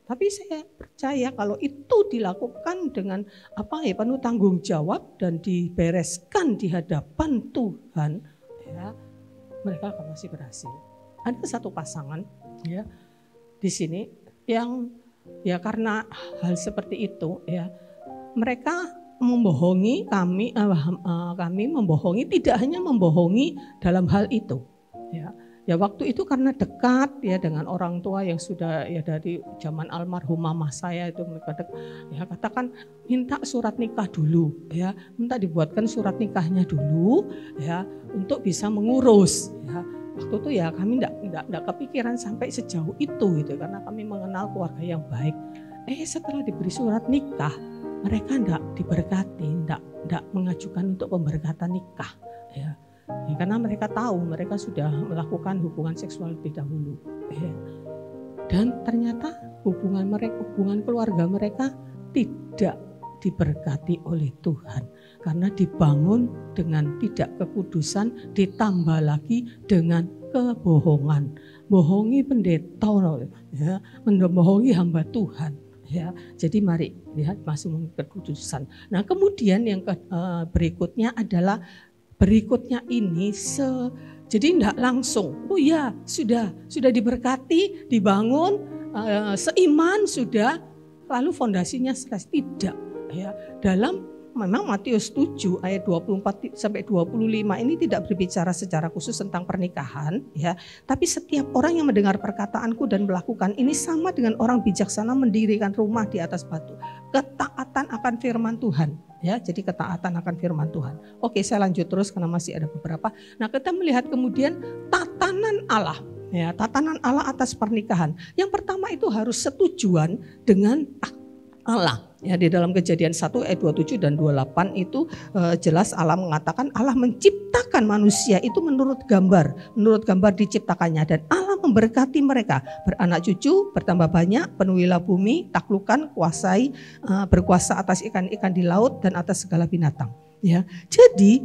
Tapi saya percaya kalau itu dilakukan dengan penuh tanggung jawab dan dibereskan di hadapan Tuhan, ya, mereka akan masih berhasil. Ada satu pasangan ya di sini yang ya karena hal seperti itu ya, mereka membohongi kami, kami membohongi, tidak hanya membohongi dalam hal itu ya. Ya waktu itu karena dekat ya dengan orang tua yang sudah ya dari zaman almarhum mama saya itu, mereka ya katakan minta surat nikah dulu ya, minta dibuatkan surat nikahnya dulu ya untuk bisa mengurus ya. Waktu itu ya kami enggak kepikiran sampai sejauh itu gitu, karena kami mengenal keluarga yang baik. Setelah diberi surat nikah, mereka enggak diberkati, enggak mengajukan untuk pemberkatan nikah ya. Ya, karena mereka tahu mereka sudah melakukan hubungan seksual lebih dahulu ya. Dan ternyata hubungan keluarga mereka tidak diberkati oleh Tuhan karena dibangun dengan tidak kekudusan, ditambah lagi dengan kebohongan, bohongi pendeta ya, membohongi hamba Tuhan ya. Jadi mari lihat masuk kekudusan. Nah kemudian yang berikutnya adalah ini jadi tidak langsung. Oh ya sudah diberkati, dibangun, seiman sudah, lalu fondasinya selesai. Tidak ya. Dalam memang Matius 7 ayat 24 sampai 25 ini tidak berbicara secara khusus tentang pernikahan ya, tapi setiap orang yang mendengar perkataanku dan melakukan ini sama dengan orang bijaksana mendirikan rumah di atas batu. Ketaatan akan firman Tuhan ya, jadi ketaatan akan firman Tuhan. Oke, saya lanjut terus karena masih ada beberapa. Nah, kita melihat kemudian tatanan Allah ya, tatanan Allah atas pernikahan. Yang pertama itu harus setujuan dengan Allah. Ya, di dalam Kejadian 1 ayat 27 dan 28 itu jelas Allah mengatakan Allah menciptakan manusia itu menurut gambar diciptakannya, dan Allah memberkati mereka beranak cucu, bertambah banyak, penuhilah bumi, taklukkan, kuasai, berkuasa atas ikan-ikan di laut dan atas segala binatang. Ya, jadi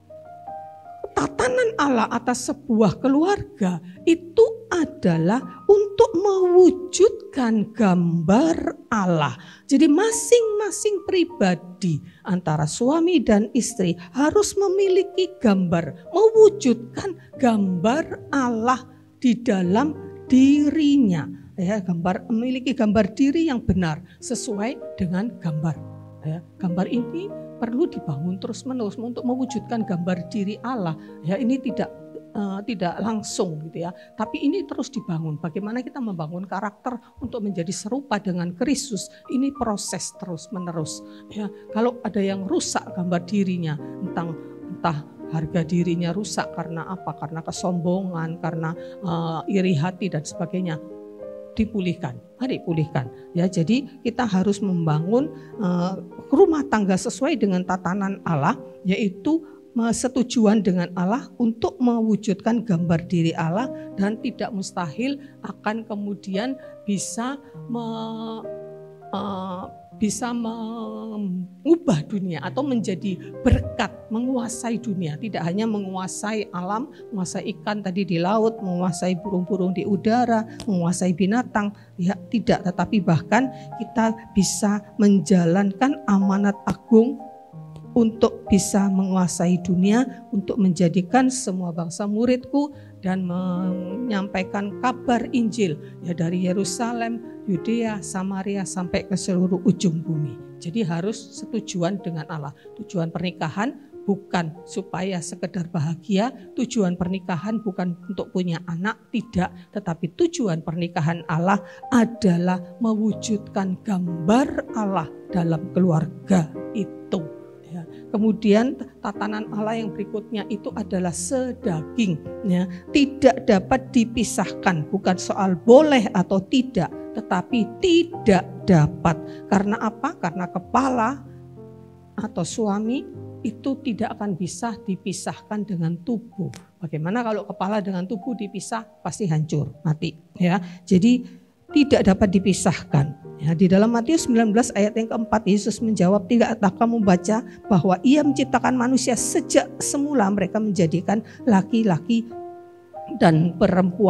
tatanan Allah atas sebuah keluarga itu adalah untuk mewujudkan gambar Allah. Jadi masing-masing pribadi antara suami dan istri harus memiliki gambar, mewujudkan gambar Allah di dalam dirinya. Ya, memiliki gambar diri yang benar sesuai dengan gambar. Ya, gambar ini perlu dibangun terus-menerus untuk mewujudkan gambar diri Allah. Ya, ini tidak langsung gitu ya, tapi ini terus dibangun. Bagaimana kita membangun karakter untuk menjadi serupa dengan Kristus, ini proses terus-menerus. Ya, kalau ada yang rusak gambar dirinya, entah harga dirinya rusak karena apa? Karena kesombongan, karena iri hati dan sebagainya. Dipulihkan, mari pulihkan ya. Jadi kita harus membangun rumah tangga sesuai dengan tatanan Allah, yaitu setujuan dengan Allah untuk mewujudkan gambar diri Allah, dan tidak mustahil akan kemudian bisa mengubah dunia atau menjadi berkat, menguasai dunia. Tidak hanya menguasai alam, menguasai ikan tadi di laut, menguasai burung-burung di udara, menguasai binatang, ya tidak, tetapi bahkan kita bisa menjalankan amanat agung untuk bisa menguasai dunia, untuk menjadikan semua bangsa muridku dan menyampaikan kabar Injil ya dari Yerusalem, Yudea, Samaria sampai ke seluruh ujung bumi. Jadi harus setujuan dengan Allah. Tujuan pernikahan bukan supaya sekedar bahagia, tujuan pernikahan bukan untuk punya anak, tidak, tetapi tujuan pernikahan Allah adalah mewujudkan gambar Allah dalam keluarga itu. Ya. Kemudian tatanan Allah yang berikutnya itu adalah sedaging, ya. Tidak dapat dipisahkan, bukan soal boleh atau tidak, tetapi tidak dapat. Karena apa? Karena kepala atau suami itu tidak akan bisa dipisahkan dengan tubuh. Bagaimana kalau kepala dengan tubuh dipisah? Pasti hancur, mati. Ya, jadi tidak dapat dipisahkan. Ya, di dalam Matius 19 ayat yang keempat, Yesus menjawab, "Tidakkah kamu baca bahwa Ia menciptakan manusia sejak semula mereka menjadikan laki-laki dan perempuan?"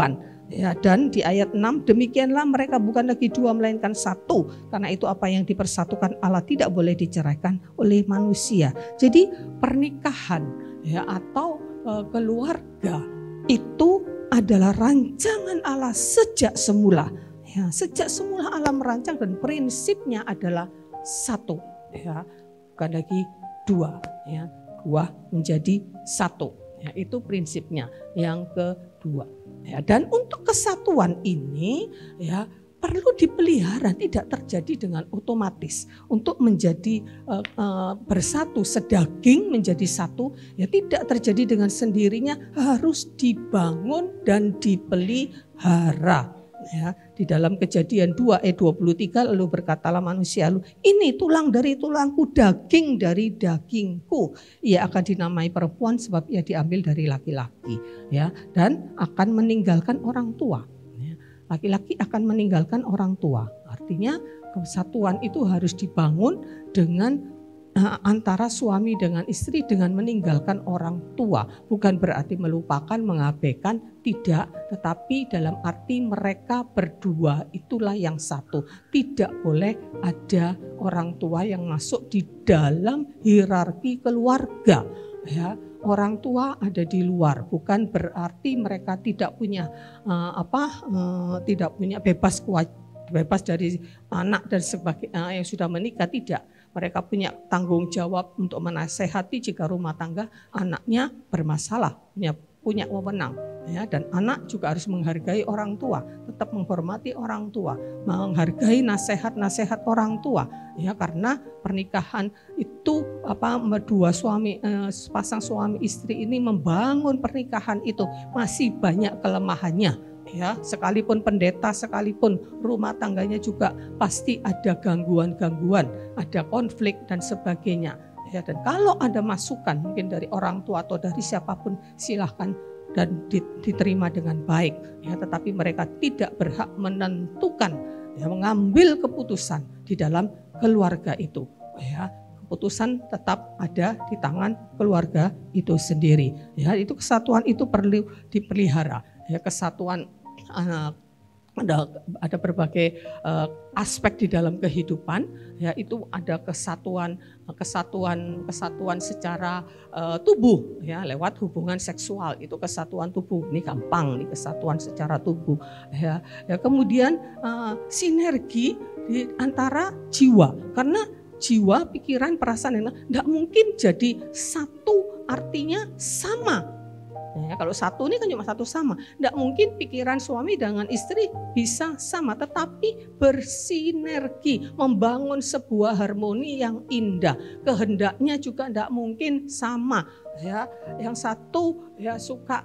Ya, dan di ayat 6, demikianlah mereka bukan lagi dua melainkan satu. Karena itu apa yang dipersatukan Allah tidak boleh diceraikan oleh manusia. Jadi pernikahan ya atau keluarga itu adalah rancangan Allah sejak semula. Ya, sejak semula Allah merancang dan prinsipnya adalah satu. Ya, bukan lagi dua. Ya, dua menjadi satu. Ya, itu prinsipnya. Yang kedua. Ya, dan untuk kesatuan ini ya perlu dipelihara, tidak terjadi dengan otomatis. Untuk menjadi bersatu, sedaging menjadi satu, ya tidak terjadi dengan sendirinya, harus dibangun dan dipelihara. Ya, di dalam Kejadian 2 ayat 23 lalu berkatalah manusia, ini tulang dari tulangku, daging dari dagingku. Ia akan dinamai perempuan sebab ia diambil dari laki-laki. Ya, dan akan meninggalkan orang tua. Laki-laki akan meninggalkan orang tua. Artinya kesatuan itu harus dibangun dengan antara suami dengan istri dengan meninggalkan orang tua. Bukan berarti melupakan, mengabaikan, tidak. Tetapi dalam arti mereka berdua itulah yang satu. Tidak boleh ada orang tua yang masuk di dalam hierarki keluarga. Ya, orang tua ada di luar, bukan berarti mereka tidak punya tidak punya bebas dari anak dan sebagainya yang sudah menikah, tidak. Mereka punya tanggung jawab untuk menasehati jika rumah tangga anaknya bermasalah, punya wewenang. Ya, dan anak juga harus menghargai orang tua, tetap menghormati orang tua, menghargai nasihat-nasihat orang tua. Ya, karena pernikahan itu pasang suami istri ini membangun pernikahan itu masih banyak kelemahannya. Ya, sekalipun pendeta, sekalipun rumah tangganya juga pasti ada gangguan-gangguan, ada konflik dan sebagainya. Ya, dan kalau ada masukan mungkin dari orang tua atau dari siapapun, silahkan dan diterima dengan baik. Ya, tetapi mereka tidak berhak menentukan, ya, mengambil keputusan di dalam keluarga itu. Ya, keputusan tetap ada di tangan keluarga itu sendiri. Ya, itu kesatuan itu perlu dipelihara. Ya, kesatuan ada berbagai aspek di dalam kehidupan. Ya, itu ada kesatuan secara tubuh, ya, lewat hubungan seksual, itu kesatuan tubuh. Ini gampang nih, kesatuan secara tubuh. Ya, kemudian sinergi di antara jiwa, karena jiwa, pikiran, perasaan tidak mungkin jadi satu, artinya sama. Ya, kalau satu ini kan cuma satu sama. Tidak mungkin pikiran suami dengan istri bisa sama, tetapi bersinergi, membangun sebuah harmoni yang indah. Kehendaknya juga tidak mungkin sama. Ya, yang satu ya suka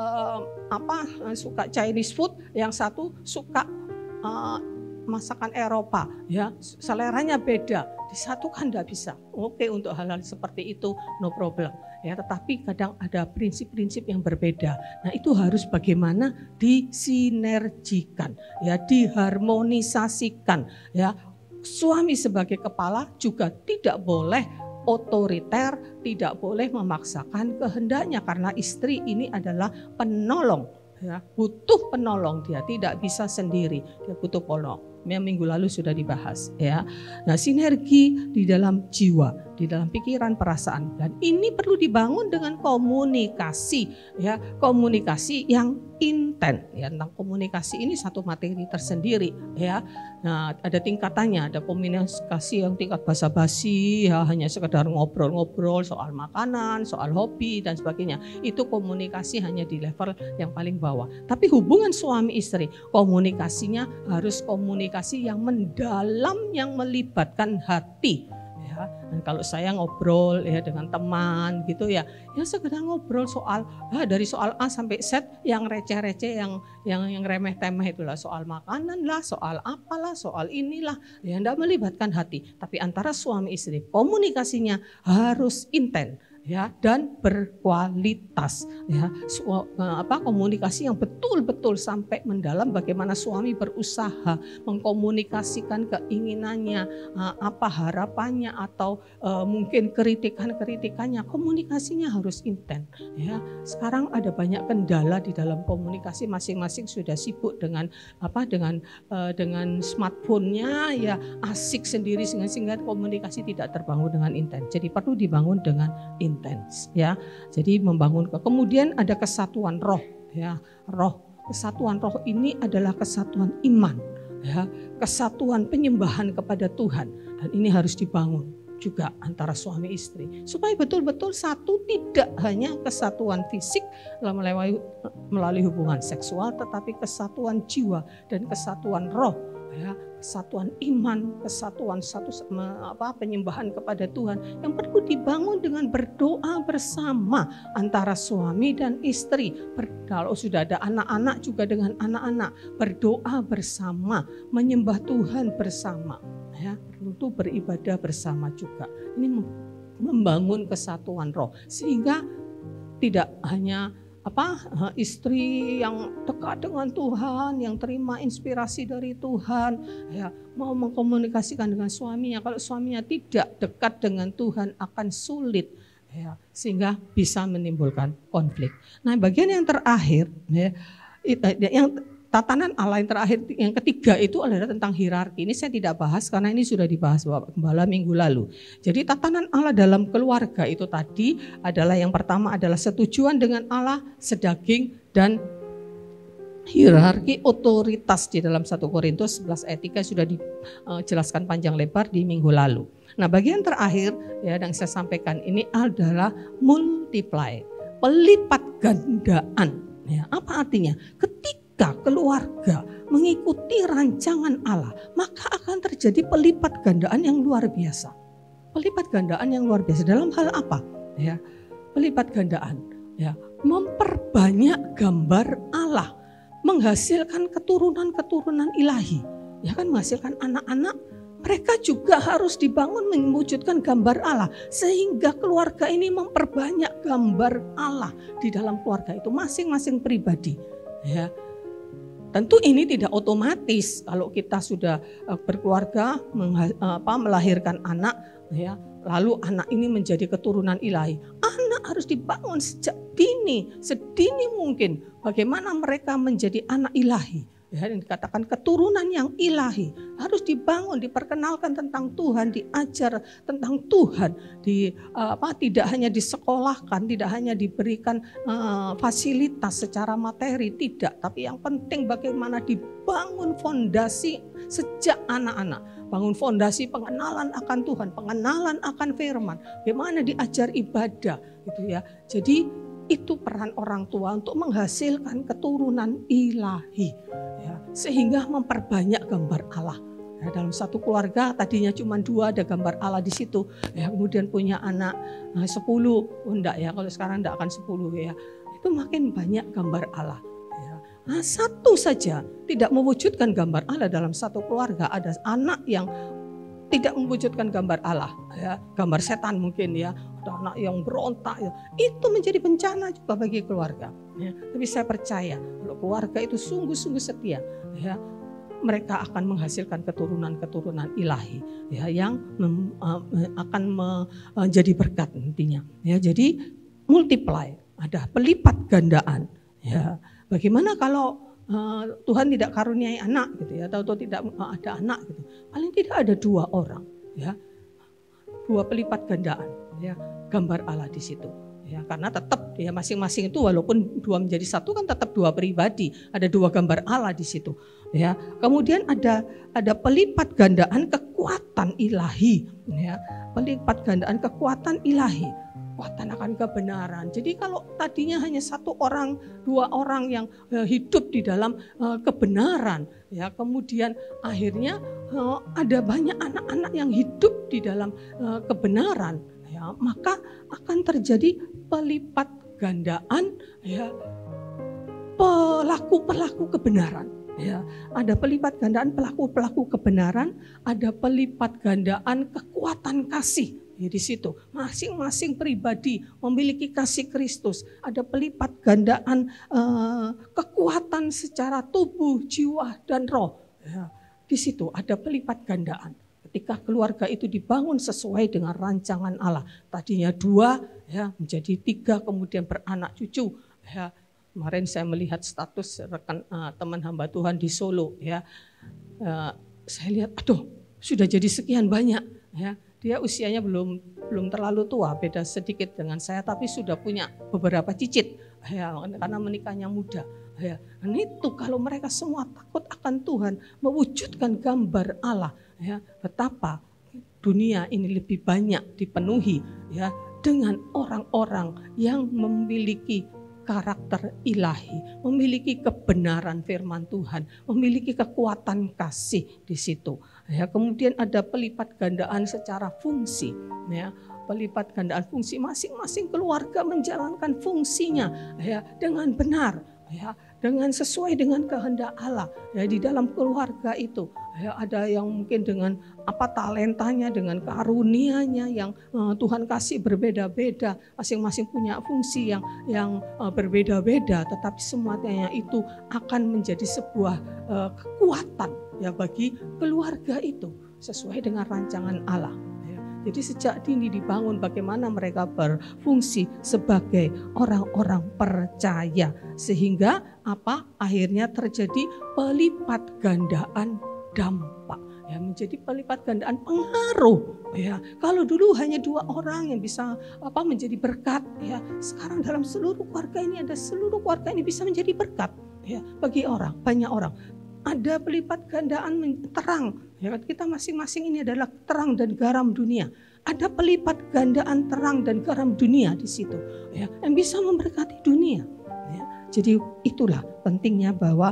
suka Chinese food, yang satu suka masakan Eropa. Ya, seleranya beda. Disatukan tidak bisa. Oke, untuk hal-hal seperti itu no problem. Ya, tetapi kadang ada prinsip-prinsip yang berbeda. Nah, itu harus bagaimana disinergikan, ya, diharmonisasikan. Ya, suami sebagai kepala juga tidak boleh otoriter, tidak boleh memaksakan kehendaknya, karena istri ini adalah penolong. Ya, butuh penolong, dia tidak bisa sendiri, dia butuh penolong. Minggu lalu sudah dibahas, ya. Nah, sinergi di dalam jiwa, di dalam pikiran, perasaan, dan ini perlu dibangun dengan komunikasi, ya, komunikasi yang intens. Ya, tentang komunikasi ini satu materi tersendiri, ya. Nah, ada tingkatannya, ada komunikasi yang tingkat basa-basi, ya, hanya sekedar ngobrol-ngobrol soal makanan, soal hobi dan sebagainya. Itu komunikasi hanya di level yang paling bawah. Tapi hubungan suami istri, komunikasinya harus komunikasi yang mendalam, yang melibatkan hati. Ya, dan kalau saya ngobrol, ya, dengan teman gitu, ya sekedar ngobrol soal dari soal A sampai Z, yang receh-receh, yang remeh-temeh itulah, soal makanan lah, soal apalah, soal inilah, ya, tidak melibatkan hati. Tapi antara suami istri komunikasinya harus intens. ya, dan berkualitas, ya. Komunikasi yang betul-betul sampai mendalam, bagaimana suami berusaha mengkomunikasikan keinginannya, apa harapannya, atau mungkin kritikannya. Komunikasinya harus intens, ya. Sekarang ada banyak kendala di dalam komunikasi, masing-masing sudah sibuk dengan dengan smartphone-nya, ya, asik sendiri, sehingga komunikasi tidak terbangun dengan intens. Jadi perlu dibangun dengan intens, ya. Jadi membangun. Kemudian ada kesatuan roh, ya. Kesatuan roh ini adalah kesatuan iman, ya, kesatuan penyembahan kepada Tuhan, dan ini harus dibangun juga antara suami istri supaya betul-betul satu, tidak hanya kesatuan fisik melalui hubungan seksual, tetapi kesatuan jiwa dan kesatuan roh, ya, kesatuan iman, kesatuan penyembahan kepada Tuhan yang perlu dibangun dengan berdoa bersama antara suami dan istri. Kalau sudah ada anak-anak juga dengan anak-anak berdoa bersama, menyembah Tuhan bersama, ya, tentu beribadah bersama juga. Ini membangun kesatuan roh sehingga tidak hanya istri yang dekat dengan Tuhan, yang terima inspirasi dari Tuhan, ya, mau mengkomunikasikan dengan suaminya. Kalau suaminya tidak dekat dengan Tuhan akan sulit, ya, sehingga bisa menimbulkan konflik. Nah, bagian yang terakhir, ya, yang tatanan Allah yang terakhir, yang ketiga itu adalah tentang hierarki. Ini saya tidak bahas karena ini sudah dibahas Bapak Gembala minggu lalu. Jadi tatanan Allah dalam keluarga itu tadi adalah, yang pertama adalah setujuan dengan Allah, sedaging, dan hierarki otoritas di dalam 1 Korintus 11 ayat 3 sudah dijelaskan panjang lebar di minggu lalu. Nah, bagian terakhir, ya, yang saya sampaikan ini adalah multiply, pelipat gandaan. Ya, apa artinya? Ketika keluarga mengikuti rancangan Allah, maka akan terjadi pelipat gandaan yang luar biasa. Pelipat gandaan yang luar biasa dalam hal apa? Ya, pelipat gandaan, ya, memperbanyak gambar Allah, menghasilkan keturunan-keturunan ilahi, ya kan, menghasilkan anak-anak. Mereka juga harus dibangun mewujudkan gambar Allah, sehingga keluarga ini memperbanyak gambar Allah di dalam keluarga itu masing-masing pribadi, ya. Tentu ini tidak otomatis kalau kita sudah berkeluarga, melahirkan anak, ya, lalu anak ini menjadi keturunan ilahi. Anak harus dibangun sejak sedini mungkin bagaimana mereka menjadi anak ilahi. Ya, yang dikatakan keturunan yang ilahi harus dibangun, diperkenalkan tentang Tuhan, diajar tentang Tuhan, tidak hanya disekolahkan, tidak hanya diberikan fasilitas secara materi, tidak, tapi yang penting bagaimana dibangun fondasi sejak anak-anak, bangun fondasi pengenalan akan Tuhan, pengenalan akan firman, bagaimana diajar ibadah, gitu ya. Jadi itu peran orang tua untuk menghasilkan keturunan ilahi, ya, sehingga memperbanyak gambar Allah. Ya, dalam satu keluarga tadinya cuma 2 ada gambar Allah di situ, ya, kemudian punya anak 10, enggak ya, kalau sekarang enggak akan 10 ya, itu makin banyak gambar Allah. Ya. Nah, satu saja tidak mewujudkan gambar Allah dalam satu keluarga, ada anak yang tidak mewujudkan gambar Allah, ya, gambar setan mungkin, ya, ada anak yang berontak, ya, itu menjadi bencana juga bagi keluarga. Ya. Tapi saya percaya kalau keluarga itu sungguh-sungguh setia, ya, mereka akan menghasilkan keturunan-keturunan ilahi, ya, yang akan menjadi berkat nantinya. Ya, jadi multiply, ada pelipat gandaan. Ya, bagaimana kalau Tuhan tidak karuniai anak, gitu ya, atau tidak ada anak, gitu. Paling tidak ada 2 orang, ya, 2 pelipat gandaan, ya, gambar Allah di situ, ya, karena tetap, ya, masing-masing itu walaupun 2 menjadi 1 kan tetap 2 pribadi, ada 2 gambar Allah di situ, ya. Kemudian ada pelipat gandaan kekuatan ilahi, ya, pelipat gandaan kekuatan ilahi. Kekuatan akan kebenaran. Jadi kalau tadinya hanya 1 orang, 2 orang yang hidup di dalam kebenaran, ya, kemudian akhirnya ada banyak anak-anak yang hidup di dalam kebenaran, ya, maka akan terjadi pelipat gandaan, ya, pelaku-pelaku kebenaran. Ya, ada pelipat gandaan pelaku-pelaku kebenaran, ada pelipat gandaan kekuatan kasih. Ya, di situ masing-masing pribadi memiliki kasih Kristus. Ada pelipat gandaan kekuatan secara tubuh, jiwa, dan roh. Ya, di situ ada pelipat gandaan. Ketika keluarga itu dibangun sesuai dengan rancangan Allah. Tadinya 2 ya menjadi 3, kemudian beranak cucu. Ya, kemarin saya melihat status rekan teman hamba Tuhan di Solo. Ya, saya lihat, aduh sudah jadi sekian banyak. Ya, dia usianya belum terlalu tua, beda sedikit dengan saya, tapi sudah punya beberapa cicit. Ya, karena menikahnya muda. Ya, dan itu kalau mereka semua takut akan Tuhan, mewujudkan gambar Allah, ya, betapa dunia ini lebih banyak dipenuhi ya dengan orang-orang yang memiliki karakter ilahi, memiliki kebenaran firman Tuhan, memiliki kekuatan kasih di situ. Ya, kemudian ada pelipat gandaan secara fungsi, ya. Pelipat gandaan fungsi, masing-masing keluarga menjalankan fungsinya ya dengan benar, ya, dengan sesuai dengan kehendak Allah. Ya, di dalam keluarga itu ya, ada yang mungkin dengan talentanya, dengan karunia-Nya yang Tuhan kasih berbeda-beda, masing-masing punya fungsi yang berbeda-beda, tetapi semuanya itu akan menjadi sebuah kekuatan ya bagi keluarga itu sesuai dengan rancangan Allah. Jadi sejak dini dibangun bagaimana mereka berfungsi sebagai orang-orang percaya. Sehingga akhirnya terjadi pelipat gandaan dampak. Ya, menjadi pelipat gandaan pengaruh. Ya, kalau dulu hanya 2 orang yang bisa menjadi berkat. Ya, sekarang dalam seluruh keluarga ini ada seluruh keluarga ini bisa menjadi berkat. Ya, bagi banyak orang. Ada pelipat gandaan terang. Ya, kita masing-masing ini adalah terang dan garam dunia. Ada pelipat gandaan terang dan garam dunia di situ, ya, yang bisa memberkati dunia. Ya, jadi itulah pentingnya bahwa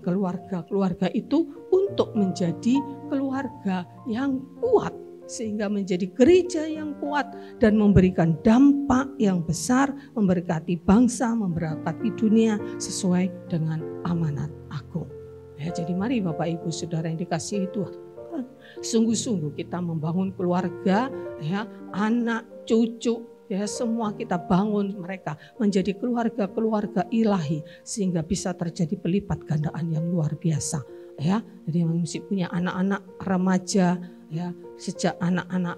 keluarga itu untuk menjadi keluarga yang kuat, sehingga menjadi gereja yang kuat dan memberikan dampak yang besar, memberkati bangsa, memberkati dunia sesuai dengan amanat agung. Ya, jadi mari Bapak Ibu Saudara yang dikasihi Tuhan, sungguh-sungguh kita membangun keluarga, ya, anak, cucu, ya, semua kita bangun mereka menjadi keluarga-keluarga ilahi sehingga bisa terjadi pelipat gandaan yang luar biasa. Ya, jadi mesti punya anak-anak remaja, ya, sejak anak-anak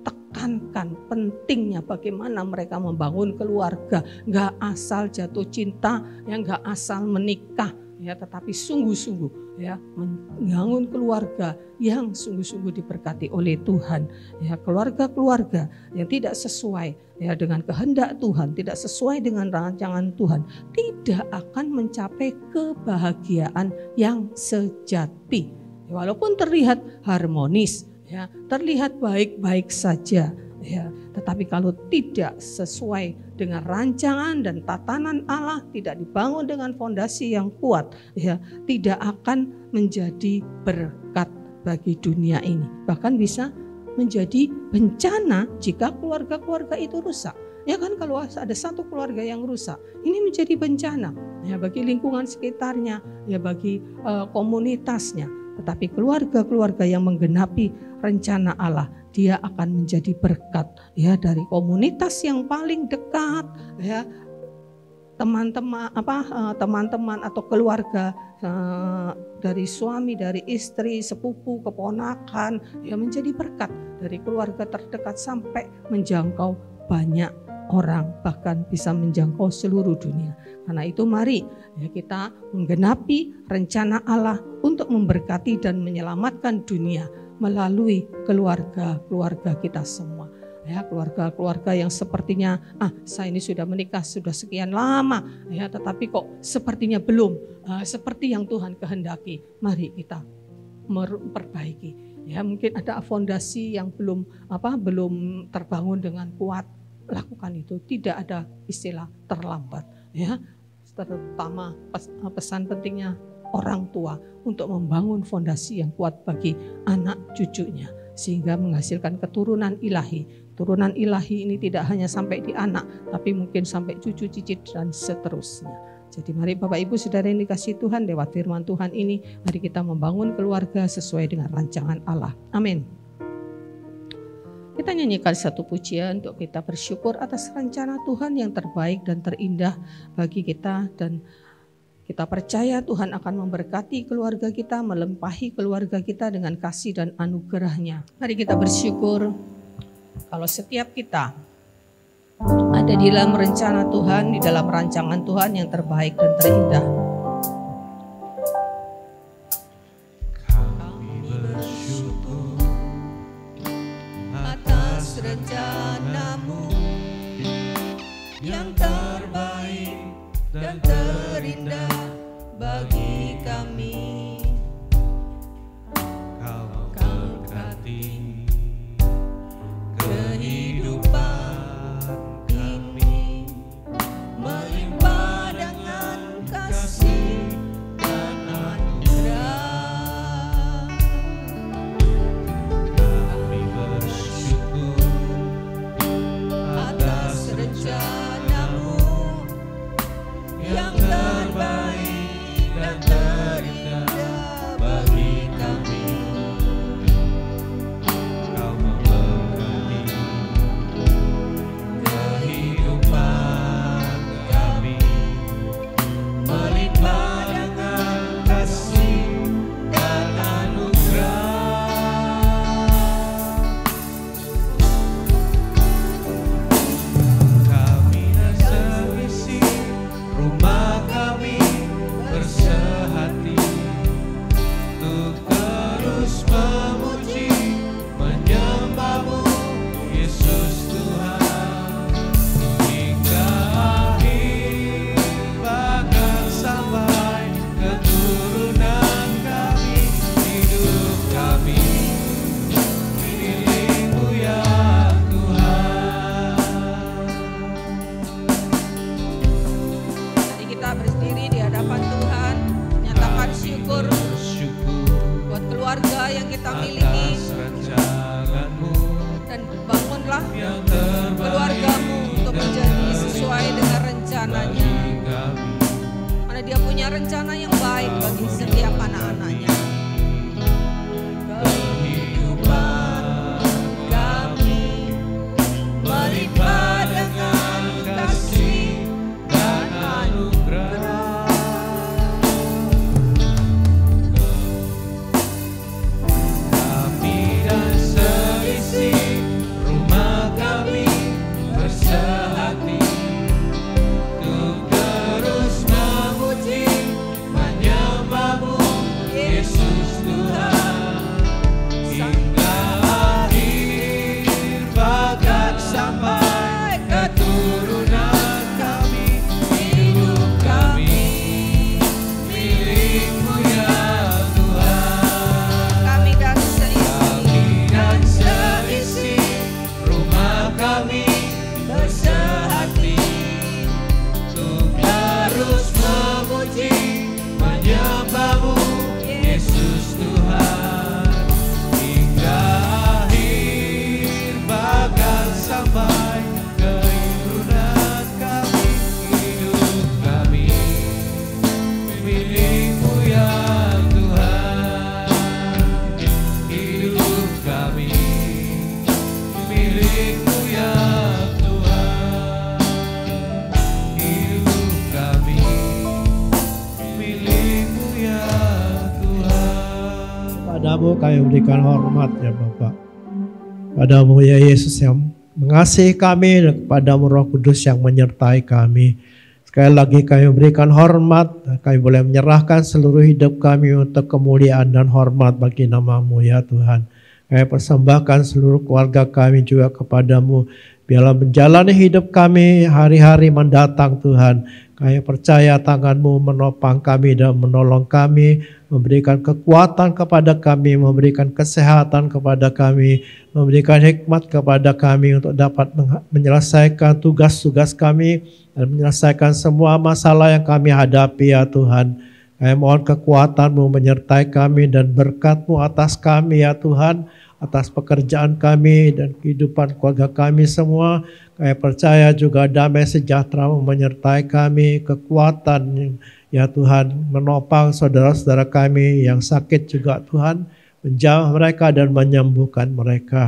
tekankan pentingnya bagaimana mereka membangun keluarga, nggak asal jatuh cinta, ya, nggak asal menikah. Ya, tetapi sungguh-sungguh ya membangun keluarga yang sungguh-sungguh diberkati oleh Tuhan. Ya, keluarga-keluarga yang tidak sesuai ya dengan kehendak Tuhan, tidak sesuai dengan rancangan Tuhan, tidak akan mencapai kebahagiaan yang sejati. Ya, walaupun terlihat harmonis, ya, terlihat baik-baik saja, ya, tetapi kalau tidak sesuai dengan rancangan dan tatanan Allah, tidak dibangun dengan fondasi yang kuat, ya, tidak akan menjadi berkat bagi dunia ini. Bahkan bisa menjadi bencana jika keluarga-keluarga itu rusak. Ya kan, kalau ada satu keluarga yang rusak, ini menjadi bencana ya bagi lingkungan sekitarnya, ya bagi komunitasnya. Tetapi keluarga-keluarga yang menggenapi rencana Allah, dia akan menjadi berkat ya dari komunitas yang paling dekat, ya, teman-teman atau keluarga, dari suami, dari istri, sepupu, keponakan, ya, menjadi berkat dari keluarga terdekat sampai menjangkau banyak orang, bahkan bisa menjangkau seluruh dunia. Karena itu mari ya kita menggenapi rencana Allah untuk memberkati dan menyelamatkan dunia melalui keluarga-keluarga kita semua. Ya, keluarga-keluarga yang sepertinya saya ini sudah menikah sudah sekian lama, ya, tetapi kok sepertinya belum seperti yang Tuhan kehendaki. Mari kita memperbaiki. Ya, mungkin ada fondasi yang belum terbangun dengan kuat. Lakukan itu, tidak ada istilah terlambat, ya. Terutama pesan pentingnya orang tua untuk membangun fondasi yang kuat bagi anak cucunya sehingga menghasilkan keturunan ilahi. Turunan ilahi ini tidak hanya sampai di anak, tapi mungkin sampai cucu, cicit dan seterusnya. Jadi mari Bapak Ibu Saudara yang dikasihi Tuhan, lewat firman Tuhan ini mari kita membangun keluarga sesuai dengan rancangan Allah. Amin. Kita kita nyanyikan satu pujian untuk kita bersyukur atas rencana Tuhan yang terbaik dan terindah bagi kita. Dan kita percaya Tuhan akan memberkati keluarga kita, melimpahi keluarga kita dengan kasih dan anugerah-Nya. Mari kita bersyukur kalau setiap kita ada di dalam rencana Tuhan, di dalam rancangan Tuhan yang terbaik dan terindah. Kami bersyukur atas rencana-Mu yang terbaik dan terindah bagi kami. Kau memberkati kehidupan kami, melimpah dengan kasih dan anugerah. Kami bersyukur atas rencana-Mu yang terbaik dan terindah bagi kami. Kau memberkati kehidupan kami, melimpah dengan kasih dan anugerah. Kami dan seisi rumah kami bersehati untuk terus memuji, menyembah-Mu, Yesus Tuhan, hingga akhir bahkan sampai keturunan kami. Hidup kami milik-Mu ya Tuhan. Mari kita berdiri di hadapan Tuhan, nyatakan syukur buat keluarga yang kita miliki, Atas rancangan-Mu dan bangunlah yang terbaik keluarga-Mu untuk menjadi sesuai dengan rencananya. bagi kami. Karena Dia punya rencana yang baik bagi setiap anak-anaknya. Kehidupan kami melimpah dengan kasih dan anugerah. Kami dan seisi rumah kami bersehati untuk terus memuji, menyembah-Mu, Yesus Tuhan, hingga akhir bahkan sampai keturunan kami. Hidup kami milik-Mu ya Tuhan. Kami dan Kami dan seisi rumah kami bersehati untuk terus memuji, menyembah-Mu, Yesus Tuhan, hingga akhir bahkan sampai keturunan kami. Hidup kami milik-Mu ya Tuhan. Hidup kami milik-Mu ya Tuhan. Hidup kami milik-Mu ya Tuhan. Padamu kami berikan hormat ya Bapak. Padamu ya Yesus yang mengasihi kami, dan kepadamu Roh Kudus yang menyertai kami. Sekali lagi kami berikan hormat, kami boleh menyerahkan seluruh hidup kami untuk kemuliaan dan hormat bagi nama-Mu ya Tuhan. Kami persembahkan seluruh keluarga kami juga kepadamu. Biarlah menjalani hidup kami hari-hari mendatang Tuhan. Kami percaya tangan-Mu menopang kami dan menolong kami, memberikan kekuatan kepada kami, memberikan kesehatan kepada kami, memberikan hikmat kepada kami untuk dapat menyelesaikan tugas-tugas kami dan menyelesaikan semua masalah yang kami hadapi ya Tuhan. Kami mohon kekuatan-Mu menyertai kami dan berkat-Mu atas kami ya Tuhan, atas pekerjaan kami dan kehidupan keluarga kami semua. Kami percaya juga damai sejahtera-Mu menyertai kami, kekuatan ya Tuhan menopang saudara-saudara kami yang sakit juga Tuhan, menjamah mereka dan menyembuhkan mereka.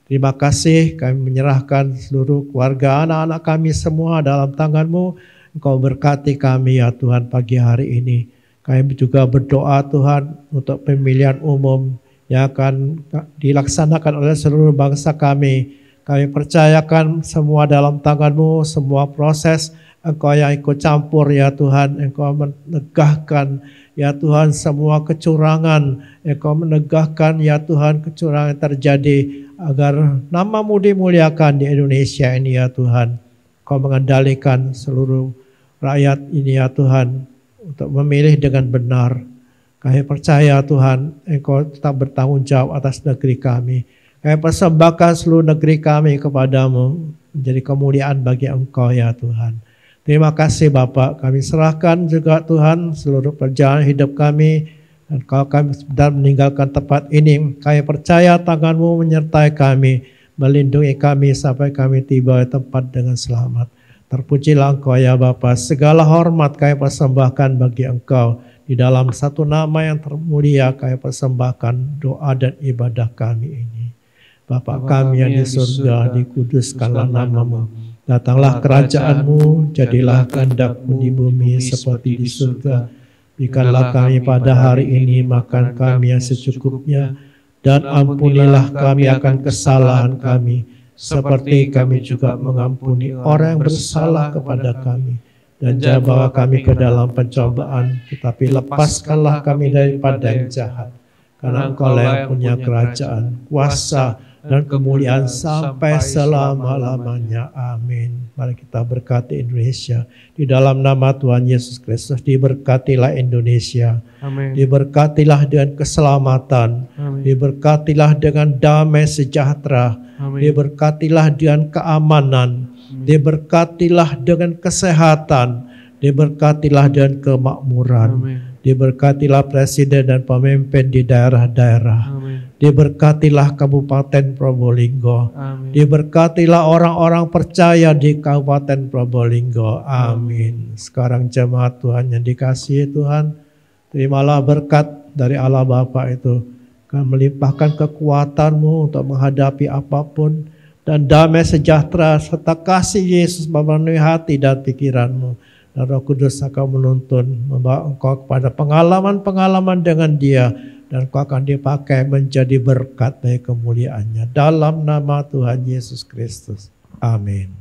Terima kasih, kami menyerahkan seluruh keluarga anak-anak kami semua dalam tangan-Mu. Engkau berkati kami ya Tuhan pagi hari ini. Kami juga berdoa Tuhan untuk pemilihan umum yang akan dilaksanakan oleh seluruh bangsa kami. Kami percayakan semua dalam tangan-Mu, semua proses Engkau yang ikut campur ya Tuhan. Engkau menegakkan ya Tuhan semua kecurangan. Engkau menegakkan ya Tuhan kecurangan yang terjadi agar nama-Mu dimuliakan di Indonesia ini ya Tuhan. Engkau mengendalikan seluruh rakyat ini ya Tuhan untuk memilih dengan benar. Kami percaya Tuhan Engkau tetap bertanggung jawab atas negeri kami. Kami persembahkan seluruh negeri kami kepadamu menjadi kemuliaan bagi Engkau ya Tuhan. Terima kasih Bapak, kami serahkan juga Tuhan seluruh perjalanan hidup kami. Dan kalau kami sudah meninggalkan tempat ini, kami percaya tangan-Mu menyertai kami, melindungi kami sampai kami tiba di tempat dengan selamat. Terpujilah Engkau ya Bapa, segala hormat kami persembahkan bagi Engkau. Di dalam satu nama yang termulia kami persembahkan doa dan ibadah kami ini. Bapa kami yang di surga, dikuduskanlah nama-Mu. Datanglah kerajaan-Mu, jadilah kehendak-Mu di bumi seperti di surga. Berikanlah kami pada hari ini makan kami yang secukupnya, dan ampunilah kami akan kesalahan kami, seperti kami juga mengampuni orang yang bersalah kepada kami. Dan jangan bawa kami ke dalam pencobaan, tetapi lepaskanlah kami daripada yang jahat. Karena Engkau yang punya kerajaan, kuasa, dan kemuliaan sampai selama-lamanya. Amin. Mari kita berkati Indonesia. Di dalam nama Tuhan Yesus Kristus, diberkatilah Indonesia. Amin. Diberkatilah dengan keselamatan. Amin. Diberkatilah dengan damai sejahtera. Amin. Diberkatilah dengan keamanan. Amin. Diberkatilah dengan kesehatan. Diberkatilah dengan kemakmuran. Amin. Diberkatilah presiden dan pemimpin di daerah-daerah. Amin. Diberkatilah Kabupaten Probolinggo. Amin. Diberkatilah orang-orang percaya di Kabupaten Probolinggo. Amin. Sekarang jemaat Tuhan yang dikasihi Tuhan, terimalah berkat dari Allah Bapa itu. Akan melimpahkan kekuatan-Mu untuk menghadapi apapun. Dan damai sejahtera serta kasih Yesus memenuhi hati dan pikiran-Mu. Dan Roh Kudus akan menuntun, membawa engkau kepada pengalaman-pengalaman dengan Dia. Dan kau akan dipakai menjadi berkat bagi kemuliaan-Nya. Dalam nama Tuhan Yesus Kristus. Amin.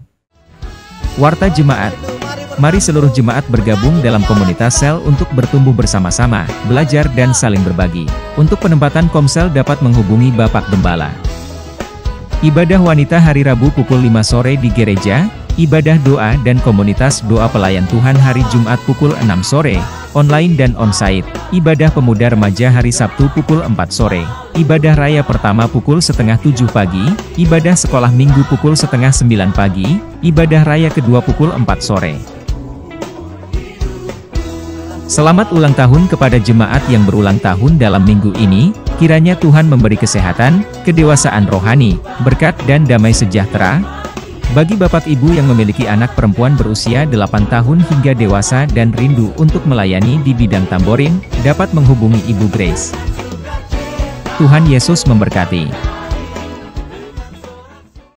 Warta Jemaat. Mari seluruh jemaat bergabung dalam komunitas sel untuk bertumbuh bersama-sama, belajar dan saling berbagi. Untuk penempatan komsel dapat menghubungi Bapak Gembala. Ibadah wanita hari Rabu pukul 5 sore di gereja. Ibadah doa dan komunitas doa pelayan Tuhan hari Jumat pukul 6 sore, online dan onsite. Ibadah pemuda remaja hari Sabtu pukul 4 sore. Ibadah raya pertama pukul setengah 7 pagi. Ibadah sekolah minggu pukul setengah 9 pagi. Ibadah raya kedua pukul 4 sore. Selamat ulang tahun kepada jemaat yang berulang tahun dalam minggu ini. Kiranya Tuhan memberi kesehatan, kedewasaan rohani, berkat dan damai sejahtera. Bagi bapak ibu yang memiliki anak perempuan berusia 8 tahun hingga dewasa dan rindu untuk melayani di bidang tamborin, dapat menghubungi Ibu Grace. Tuhan Yesus memberkati.